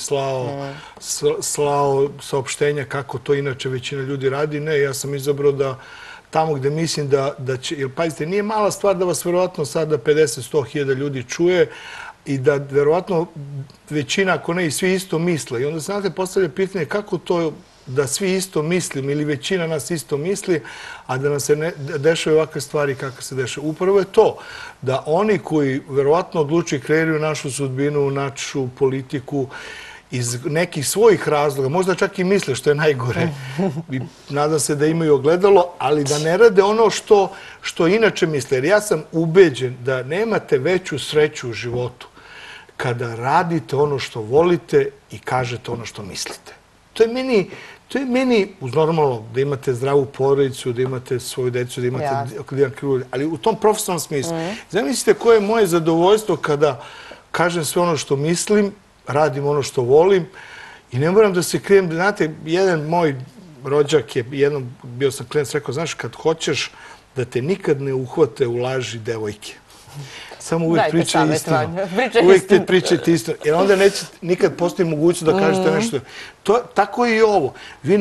slao saopštenja kako to inače većina ljudi radi. Ne, ja sam izabrao da tamo gde mislim da će, jer pazite, nije mala stvar da vas verovatno sada 50-100 hiljada ljudi čuje i da verovatno većina, ako ne i svi isto misle. I onda se znate postavlja pitanje kako to da svi isto mislim ili većina nas isto misli, a da nam se ne dešaju ovakve stvari kakve se dešaju. Upravo je to da oni koji verovatno odlučuju i kreiraju našu sudbinu, našu politiku, iz nekih svojih razloga, možda čak i misle što je najgore. Nadam se da imaju ogledalo, ali da ne rade ono što inače misle. Jer ja sam ubeđen da nemate veću sreću u životu kada radite ono što volite i kažete ono što mislite. To je meni, uz normalno, da imate zdravu porodicu, da imate svoju decu, da imate ali u tom profesionalnom smislu. Zamislite koje je moje zadovoljstvo kada kažem sve ono što mislim, radim ono što volim i ne moram da se krijem. Znate, jedan moj rođak je, jednom bio sam klijent, rekao, znaš, kad hoćeš da te nikad ne uhvate u laži devojke. samo uvijek Dajte pričaj savjet, istinu. Vanja, pričaj Uvijek te istinu. pričajte istinu. Jer onda neće nikad postoji mogućnost da kažete nešto. Tako je i ovo. Vi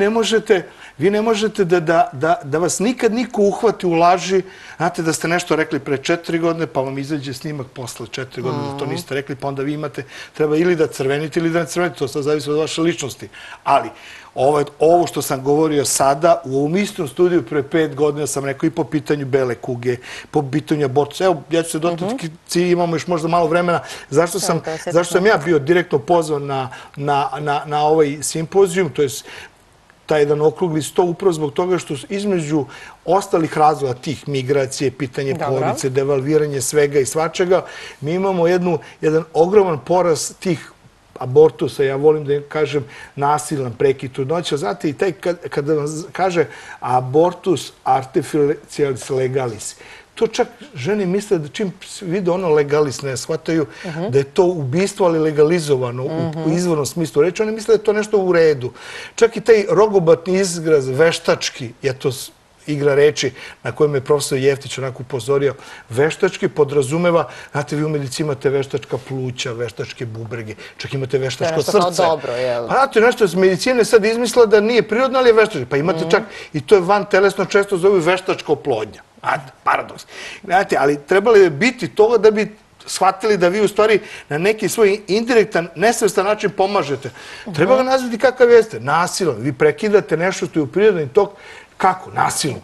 ne možete da vas nikad niko uhvati u laži. Znate da ste nešto rekli pre 4 godine, pa vam izađe snimak posle 4 godine da to niste rekli, pa onda vi imate, treba ili da crvenite ili da ne crvenite. To sad zavisi od vaše ličnosti. Ali, ovo što sam govorio sada, u ovom istom studiju pre 5 godina sam rekao i po pitanju bele kuge, po pitanju abortusa. Evo, ja ću se dotaknuti, imamo još možda malo vremena, zašto sam ja bio direktno pozvan na ovaj simpozijum, to je taj jedan okrugli sto, upravo zbog toga što između ostalih razloga tih migracije, pitanje porodice, devalviranje svega i svačega, mi imamo jedan ogroman porast tih abortusa, ja volim da kažem nasilan prekid trudnoće. Znate, i taj kada vam kaže abortus artificialis legalis, to čak žene misle da čim vide ono legalis ne shvataju da je to ubistvo, ali legalizovano u izvornom smislu reči. One misle da je to nešto u redu. Čak i taj rogobatni izraz veštački, je to igra reči na kojem je profesor Jeftić onako upozorio, veštački podrazumeva, znate, vi u medicini imate veštačka pluća, veštačke bubrege, čak imate veštačko srce. To je nešto kao dobro, jel? Pa znate, nešto iz medicine sad izmislila da nije prirodno, ali je veštački. Pa imate čak, i to je van telesno, često zove veštačka oplodnja. Paradoks. Znate, ali trebalo je biti toga da bi shvatili da vi u stvari na neki svoj indirektan, nesvestan način pomažete. Treba ga nazvati kakav jeste. Nasilno. Vi prekidate nešto što je u prirodni tok. Kako? Nasilno.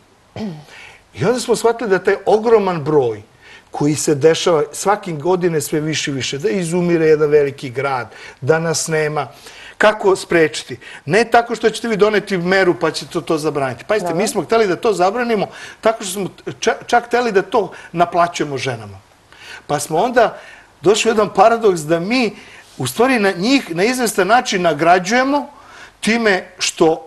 I onda smo shvatili da taj ogroman broj koji se dešava svakim godine sve više i više, da izumire jedan veliki grad, da nas nema. Kako sprečiti? Ne tako što ćete vi doneti meru pa ćete to zabraniti. Pazite, mi smo hteli da to zabranimo tako što smo čak hteli da to naplaćujemo ženama. Pa smo onda došli u jedan paradoks da mi u stvari na njih na izvestan način nagrađujemo time što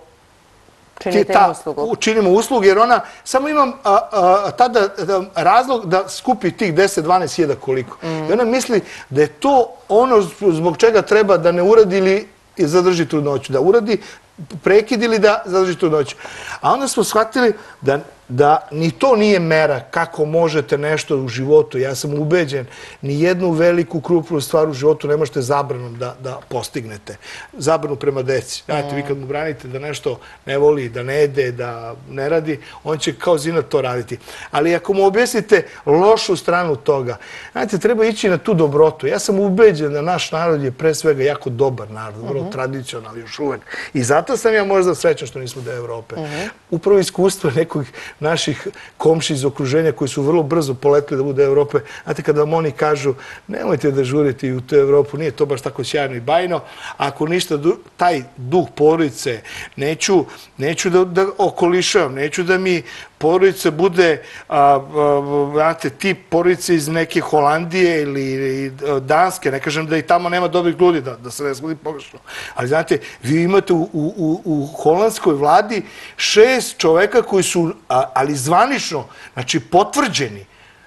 činimo uslugu, jer ona samo ima tada razlog da skupi tih 10-12 hiljada koliko. I ona misli da je to ono zbog čega treba da ne uradi ili zadrži trudnoću, da uradi prekid ili da zadrži trudnoću. A onda smo shvatili da ni to nije mera kako možete nešto u životu. Ja sam ubeđen, ni jednu veliku krupnu stvar u životu ne možete zabranom da postignete. Zabranu prema deci. Znate, vi kad mu branite da nešto ne voli, da ne jede, da ne radi, on će kao zina to raditi. Ali ako mu objasnite lošu stranu toga, znate, treba ići na tu dobrotu. Ja sam ubeđen da naš narod je pre svega jako dobar narod, vrlo tradicionalni još uvek. I zato sam ja možda srećan što nismo deo Evrope. Upravo iskustvo nekog naših komši iz okruženja koji su vrlo brzo poletili da bude Evrope. Znate, kada vam oni kažu nemojte da žurite u tu Evropu, nije to baš tako sjajno i bajno. Ako ništa, taj duh porodice neću da okolišavam, neću da mi porodica bude, znate, tip porodice iz neke Holandije ili Danske. Ne kažem da i tamo nema dobrih ljudi, da se ne shvati pogrešno. Ali, znate, vi imate u holandskoj vladi 6 čoveka koji su, ali zvanično, znači potvrđeni,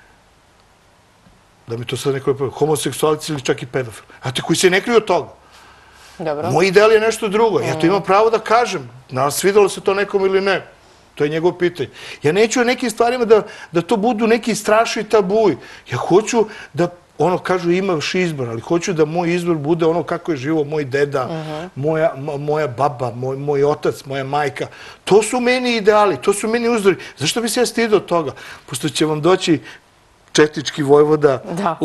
da mi to sad neko je homoseksualci ili čak i pedofil. Znate, koji se ne kriju od toga. Moj ideal je nešto drugo. Ja to imam pravo da kažem. Svidalo se to nekom ili ne. To je njegov pitanje. Ja neću o nekim stvarima da to budu neki strašni tabuji. Ja hoću da, ono kažu, imaš izbor, ali hoću da moj izbor bude ono kako je živo moj deda, moja baba, moj otac, moja majka. To su meni ideali, to su meni uzori. Zašto bi se ja stidio toga? Pošto će vam doći četnički vojvoda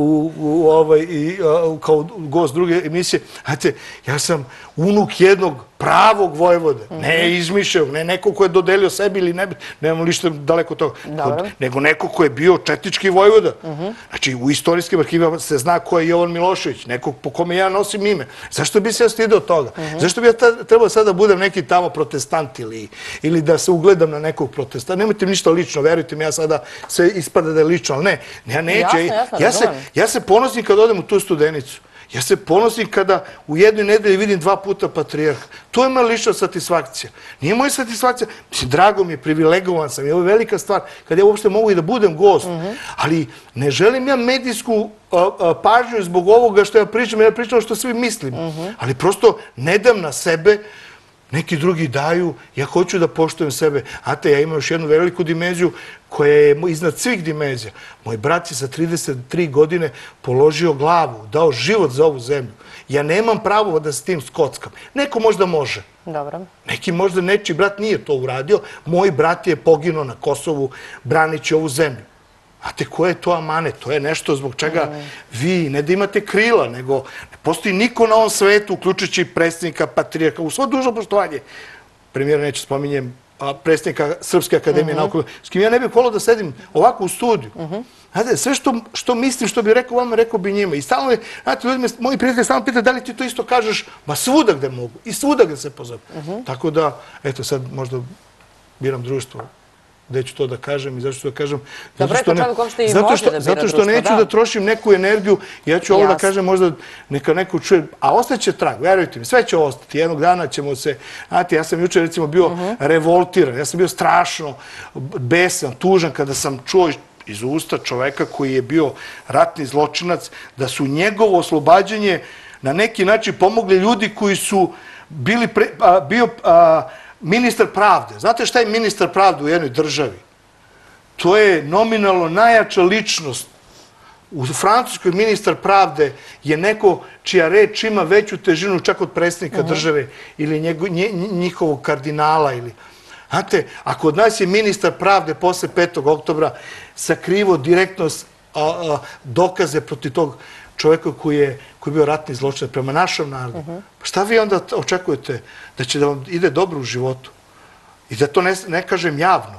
kao gost druge emisije. Znate, ja sam unuk jednog pravog vojvode, ne izmišljenog, ne neko ko je dodelio sebi ili ne, nemamo lište daleko od toga, nego neko ko je bio četnički vojvoda. Znači, u istorijskim arhivima se zna ko je Jovan Milošević, neko po kome ja nosim ime. Zašto bi se ja stidio toga? Zašto bi ja trebao sada da budem neki tamo protestant ili da se ugledam na nekog protestanta? Nemojte mi ništa lično, verujte mi, ja sada sve ispada da je lično, ali ne, ja neću. Ja se ponosim kad odem u tu Studenicu. Ja se ponosim kada u jednoj nedelji vidim 2 puta patrijarha. To je moja lična satisfakcija. Nije moja satisfakcija. Mislim, drago mi je, privilegovan sam. I ovo je velika stvar. Kad ja uopšte mogu i da budem gost. Ali ne želim ja medijsku pažnju zbog ovoga što ja pričam. Ja pričam što svi mislim. Ali prosto ne dam na sebe neki drugi daju, ja hoću da poštujem sebe. Znate, ja imam još jednu veliku dimenziju koja je iznad svih dimenzija. Moj brat je sa 33 godine položio glavu, dao život za ovu zemlju. Ja nemam pravo da s tim skockam. Neko možda može. Dobro. Neki možda nečiji brat nije to uradio. Moj brat je poginuo na Kosovu branići ovu zemlju. Znate, ko je to amanet? To je nešto zbog čega vi ne da imate krila, nego ne postoji niko na ovom svetu, uključujući predsjednika, patrijarha, u svo dužno poštovanje. Premijera neću spominjem, predsjednika Srpske akademije nauke, s kim ja ne bih volio da sedim ovako u studiju. Znate, sve što mislim, što bih rekao vama, rekao bi njima. I stalno je, znate, moji prijatelji stalno pitaju da li ti to isto kažeš, ma svuda gde mogu i svuda gde se pozove. Tako da, eto, sad možda biram društvo gde ću to da kažem i zašto ću da kažem. Zato što neću da trošim neku energiju, ja ću ovo da kažem možda neka neko čuje, a ostaće trag, verujte mi, sve će ostati. Jednog dana ćemo se, znate, ja sam jučer recimo bio revoltiran, ja sam bio strašno besan, tužan kada sam čuo iz usta čoveka koji je bio ratni zločinac, da su njegovo oslobađanje na neki način pomogli ljudi koji su bio ministar pravde. Znate šta je ministar pravde u jednoj državi? To je nominalno najjača ličnost. U Francuskoj ministar pravde je neko čija reč ima veću težinu čak od predsjednika države ili njihovog kardinala. Znate, a kod nas je ministar pravde posle 5. oktobra sakrivo direktno dokaze protiv tog čoveka koji je bio ratni zločinac prema našem narodu. Šta vi onda očekujete? Da će da vam ide dobro u životu? I da to ne kažem javno.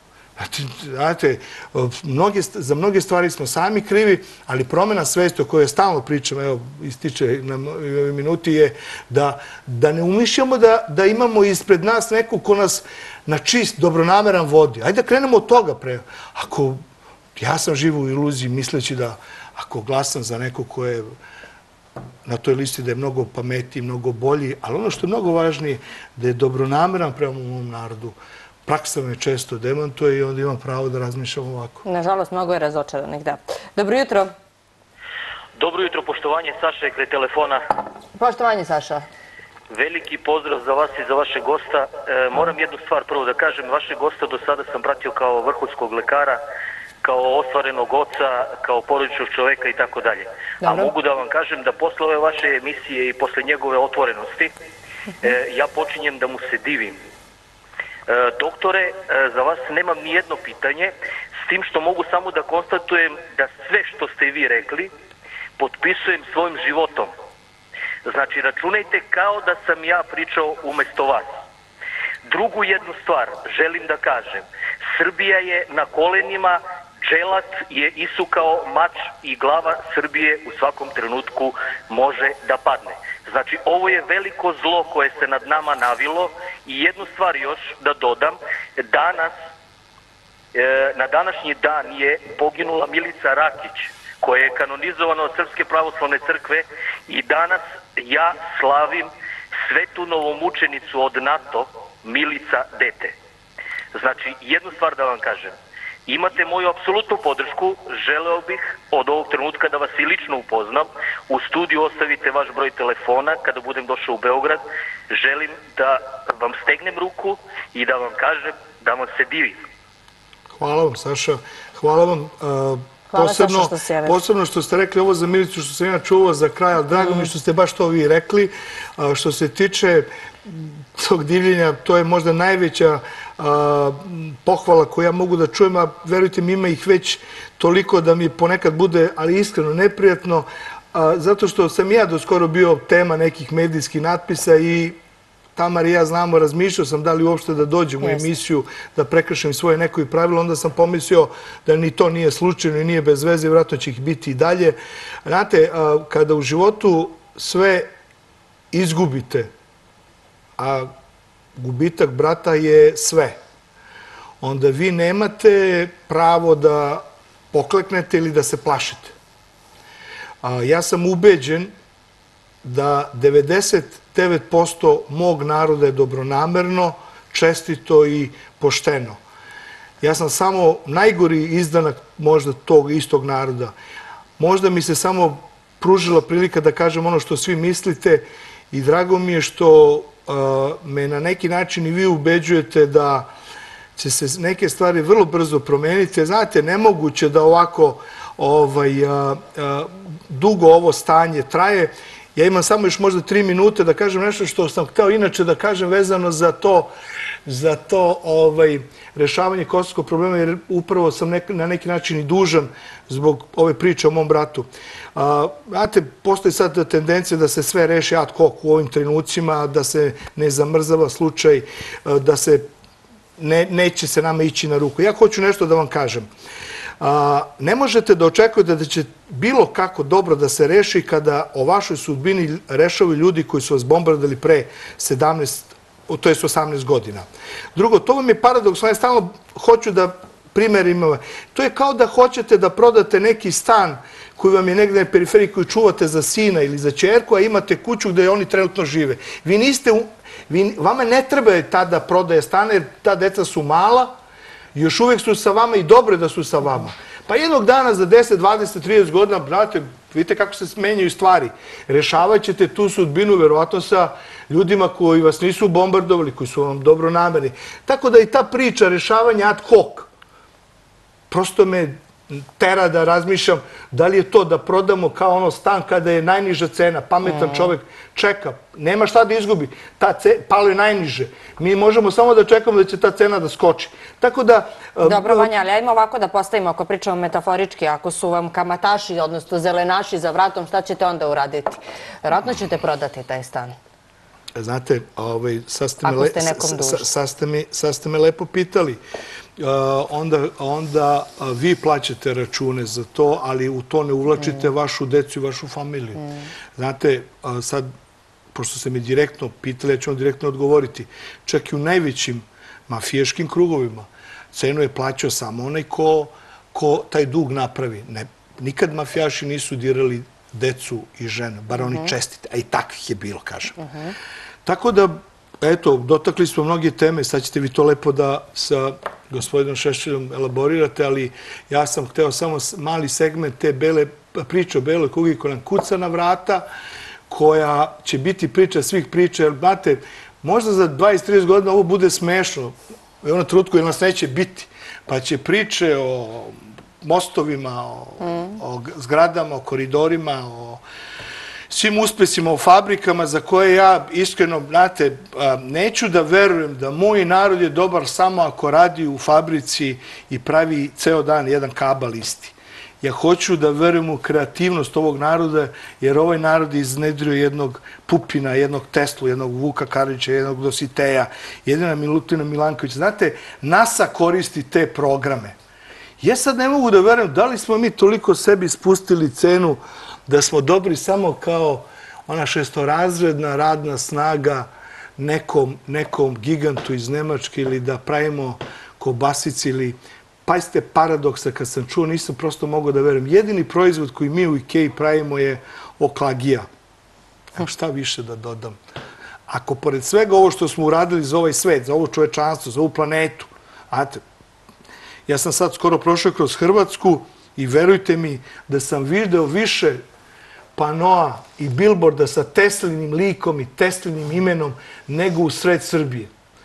Znate, za mnoge stvari smo sami krivi, ali promjena svesti o kojoj stalno pričam, evo, ističe na minuti, je da ne umišljamo da imamo ispred nas neko ko nas na čist, dobronameran vodi. Ajde da krenemo od toga pre. Ako ja sam živ u iluziji misleći da ako glasam za neko ko je na toj listi da je mnogo pametniji, mnogo bolji, ali ono što je mnogo važnije, da je dobronameran prema ovom narodu. Praksa me često demantuje i onda imam pravo da razmišljam ovako. Nažalost, mnogo je razočaranih, da. Dobro jutro. Dobro jutro, poštovanje Saša kraj telefona. Poštovanje Saša. Veliki pozdrav za vas i za vašeg gosta. Moram jednu stvar prvo da kažem. Vašeg gosta do sada sam pratio kao vrhunskog lekara, kao ostvarenog oca, kao porodičnog čoveka i tako dalje. A mogu da vam kažem da posle ove vaše emisije i posle njegove otvorenosti ja počinjem da mu se divim. Doktore, za vas nemam ni jedno pitanje, s tim što mogu samo da konstatujem da sve što ste vi rekli potpisujem svojim životom. Znači, računajte kao da sam ja pričao umesto vas. Drugu jednu stvar želim da kažem. Srbija je na kolenima, dželat je isukao mač i glava Srbije u svakom trenutku može da padne. Znači, ovo je veliko zlo koje se nad nama navilo i jednu stvar još da dodam. Danas, na današnji dan je poginula Milica Rakić, koja je kanonizovana od Srpske pravoslavne crkve i danas ja slavim svetu novomučenicu od NATO, Milica dete. Znači, jednu stvar da vam kažem. Imate moju apsolutnu podršku, želeo bih od ovog trenutka da vas i lično upoznam. U studiju ostavite vaš broj telefona kada budem došao u Beograd. Želim da vam stegnem ruku i da vam kažem da vam se divim. Hvala vam, Saša. Hvala vam. Posebno što ste rekli ovo za Milicu, što sam ja čuo za kraj, ali drago mi što ste baš to vi rekli. Što se tiče tog divljenja, to je možda najveća pohvala koju ja mogu da čujem, a verujte mi ima ih već toliko da mi ponekad bude, ali iskreno neprijatno, zato što sam ja doskoro bio tema nekih medijskih natpisa i Tamar i ja znamo, razmišljao sam da li uopšte da dođem u emisiju, da prekršim svoje neko pravilo, onda sam pomislio da ni to nije slučajno i nije bez veze, vjerojatno će ih biti i dalje. Znate, kada u životu sve izgubite, a gubitak brata je sve, onda vi nemate pravo da pokleknete ili da se plašite. Ja sam ubeđen da 99% mog naroda je dobronamerno, čestito i pošteno. Ja sam samo najgori izdanak možda tog istog naroda. Možda mi se samo pružila prilika da kažem ono što svi mislite i drago mi je što me na neki način i vi ubeđujete da će se neke stvari vrlo brzo promeniti. Znate, nemoguće da ovako dugo ovo stanje traje. Ja imam samo još možda 3 minute da kažem nešto što sam hteo inače da kažem vezano za to rešavanje kosovskog problema, jer upravo sam na neki način i dužan zbog ove priče o mom bratu. Znate, postoji sad tendencija da se sve reši ad hoc u ovim trenucima, da se ne zamrzava slučaj, da se neće se nama ići na ruku. Ja hoću nešto da vam kažem. Ne možete da očekujete da će bilo kako dobro da se reši kada o vašoj sudbini rešavaju ljudi koji su vas bombardali pre 18 godina. Drugo, to vam je paradoks, ja stalno hoću da primerim. To je kao da hoćete da prodate neki stan koji vam je negde na periferiji, koji čuvate za sina ili za ćerku, a imate kuću gde oni trenutno žive. Vama ne treba tada prodaje stana, jer ta deca su mala, još uvek su sa vama i dobro je da su sa vama. Pa jednog dana za 10, 20, 30 godina, brate, vidite kako se menjaju stvari. Rešavat ćete tu sudbinu, verovatno sa ljudima koji vas nisu bombardovali, koji su vam dobro namerni. Tako da i ta priča rešavanja ad hoc, prosto me tera da razmišljam da li je to da prodamo kao ono stan kada je najniža cena. Pametan čovek čeka, nema šta da izgubi. Palo je najniže. Mi možemo samo da čekamo da će ta cena da skoči. Tako da... Dobro, Vanja, ali ajmo ovako da postavimo, ako pričamo metaforički, ako su vam kamataši, odnosno zelenaši za vratom, šta ćete onda uraditi? Vjerojatno ćete prodati taj stan. Znate, sad ste me lepo pitali. Onda vi plaćate račune za to, ali u to ne uvlačite vašu decu i vašu familiju. Znate, sad, pošto ste me direktno pitali, ja ću vam direktno odgovoriti. Čak i u najvećim mafijaškim krugovima cenu je plaćao samo onaj ko taj dug napravi. Nikad mafijaši nisu dirali decu i žene, bar oni čestite, a i takvih je bilo, kažem. Tako da, eto, dotakli smo mnoge teme, sad ćete vi to lepo da sa gospodinom Šešeljom elaborirate, ali ja sam hteo samo mali segment te priče o beloj kugi koja nam kuca na vrata, koja će biti priča svih priča, jer, znate, možda za 20-30 godina ovo bude smešno, u jednom trenutku jer nas neće biti, pa će priče o mostovima, o zgradama, o koridorima, o svim uspesima u fabrikama za koje ja iskreno, znate, neću da verujem da moj narod je dobar samo ako radi u fabrici i pravi ceo dan jedan kabal isti. Ja hoću da verujem u kreativnost ovog naroda, jer ovaj narod je iznedrio jednog Pupina, jednog Teslu, jednog Vuka Karadžića, jednog Dositeja, jedina Milutina Milankovića. Znate, NASA koristi te programe. Ja sad ne mogu da verujem da li smo mi toliko sebi spustili cenu da smo dobri samo kao ona šestorazredna radna snaga nekom gigantu iz Nemačke ili da pravimo kobasici ili... Pazite paradoksa, kad sam čuo, nisam prosto mogao da verujem. Jedini proizvod koji mi u Ikeji pravimo je oklagija. Evo šta više da dodam. Ako pored svega ovo što smo uradili za ovaj svet, za ovo čovečanstvo, za ovu planetu, ja sam sad skoro prošao kroz Hrvatsku i verujte mi da sam video više panoa i bilborda sa Teslinim likom i Teslinim imenom nego u sred Srbije.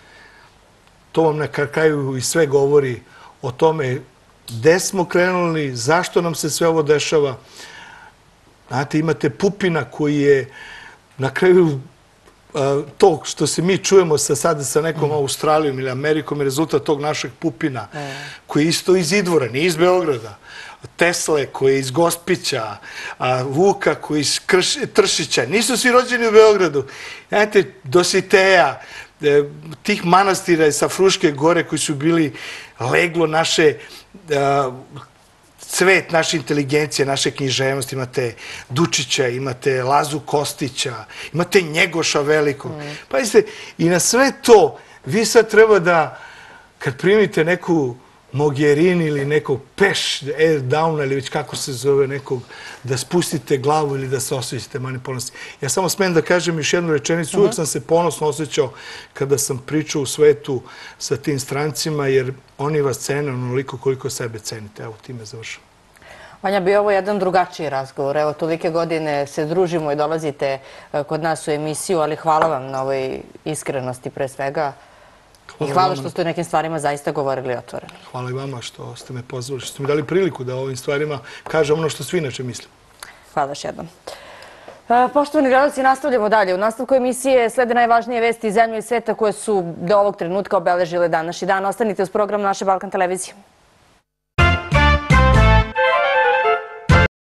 To vam na kraju i sve govori o tome gde smo krenuli, zašto nam se sve ovo dešava. Znate, imate Pupina koji je na kraju to što se mi čujemo sada sa nekom Australijom ili Amerikom je rezultat tog našeg Pupina koji je isto iz Idvora, nije iz Beograda. Tesle koji je iz Gospića, Vuka koji je iz Tršića. Nisu svi rođeni u Beogradu. Znate, Dositeja, tih manastira sa Fruške gore koji su bili leglo naše, cvet naše inteligencije, naše književnosti. Imate Dučića, imate Lazu Kostića, imate Njegoša velikog. Pazite, i na sve to vi sad treba da, kad primite neku Mogherini ili nekog Peš, Air Downa ili već kako se zove nekog, da spustite glavu ili da se osjećate manje ponosni. Ja samo smijem da kažem još jednu rečenicu. Uvijek sam se ponosno osjećao kada sam pričao u svetu sa tim strancima, jer oni vas cene onoliko koliko sebe cenite. Evo, time završam. Vanja, bio ovo jedan drugačiji razgovor. Evo, tolike godine se družimo i dolazite kod nas u emisiju, ali hvala vam na ovoj iskrenosti pre svega. I hvala što ste o nekim stvarima zaista govorili otvoreno. Hvala i vama što ste me pozvali, što ste mi dali priliku da o ovim stvarima kažem ono što svi inače mislim. Hvala još jednom. Poštovani gledalci, nastavljamo dalje. U nastavku emisije slede najvažnije vesti iz zemlje i sveta koje su do ovog trenutka obeležile današnji dan. Ostanite uz program naše Balkan televizije.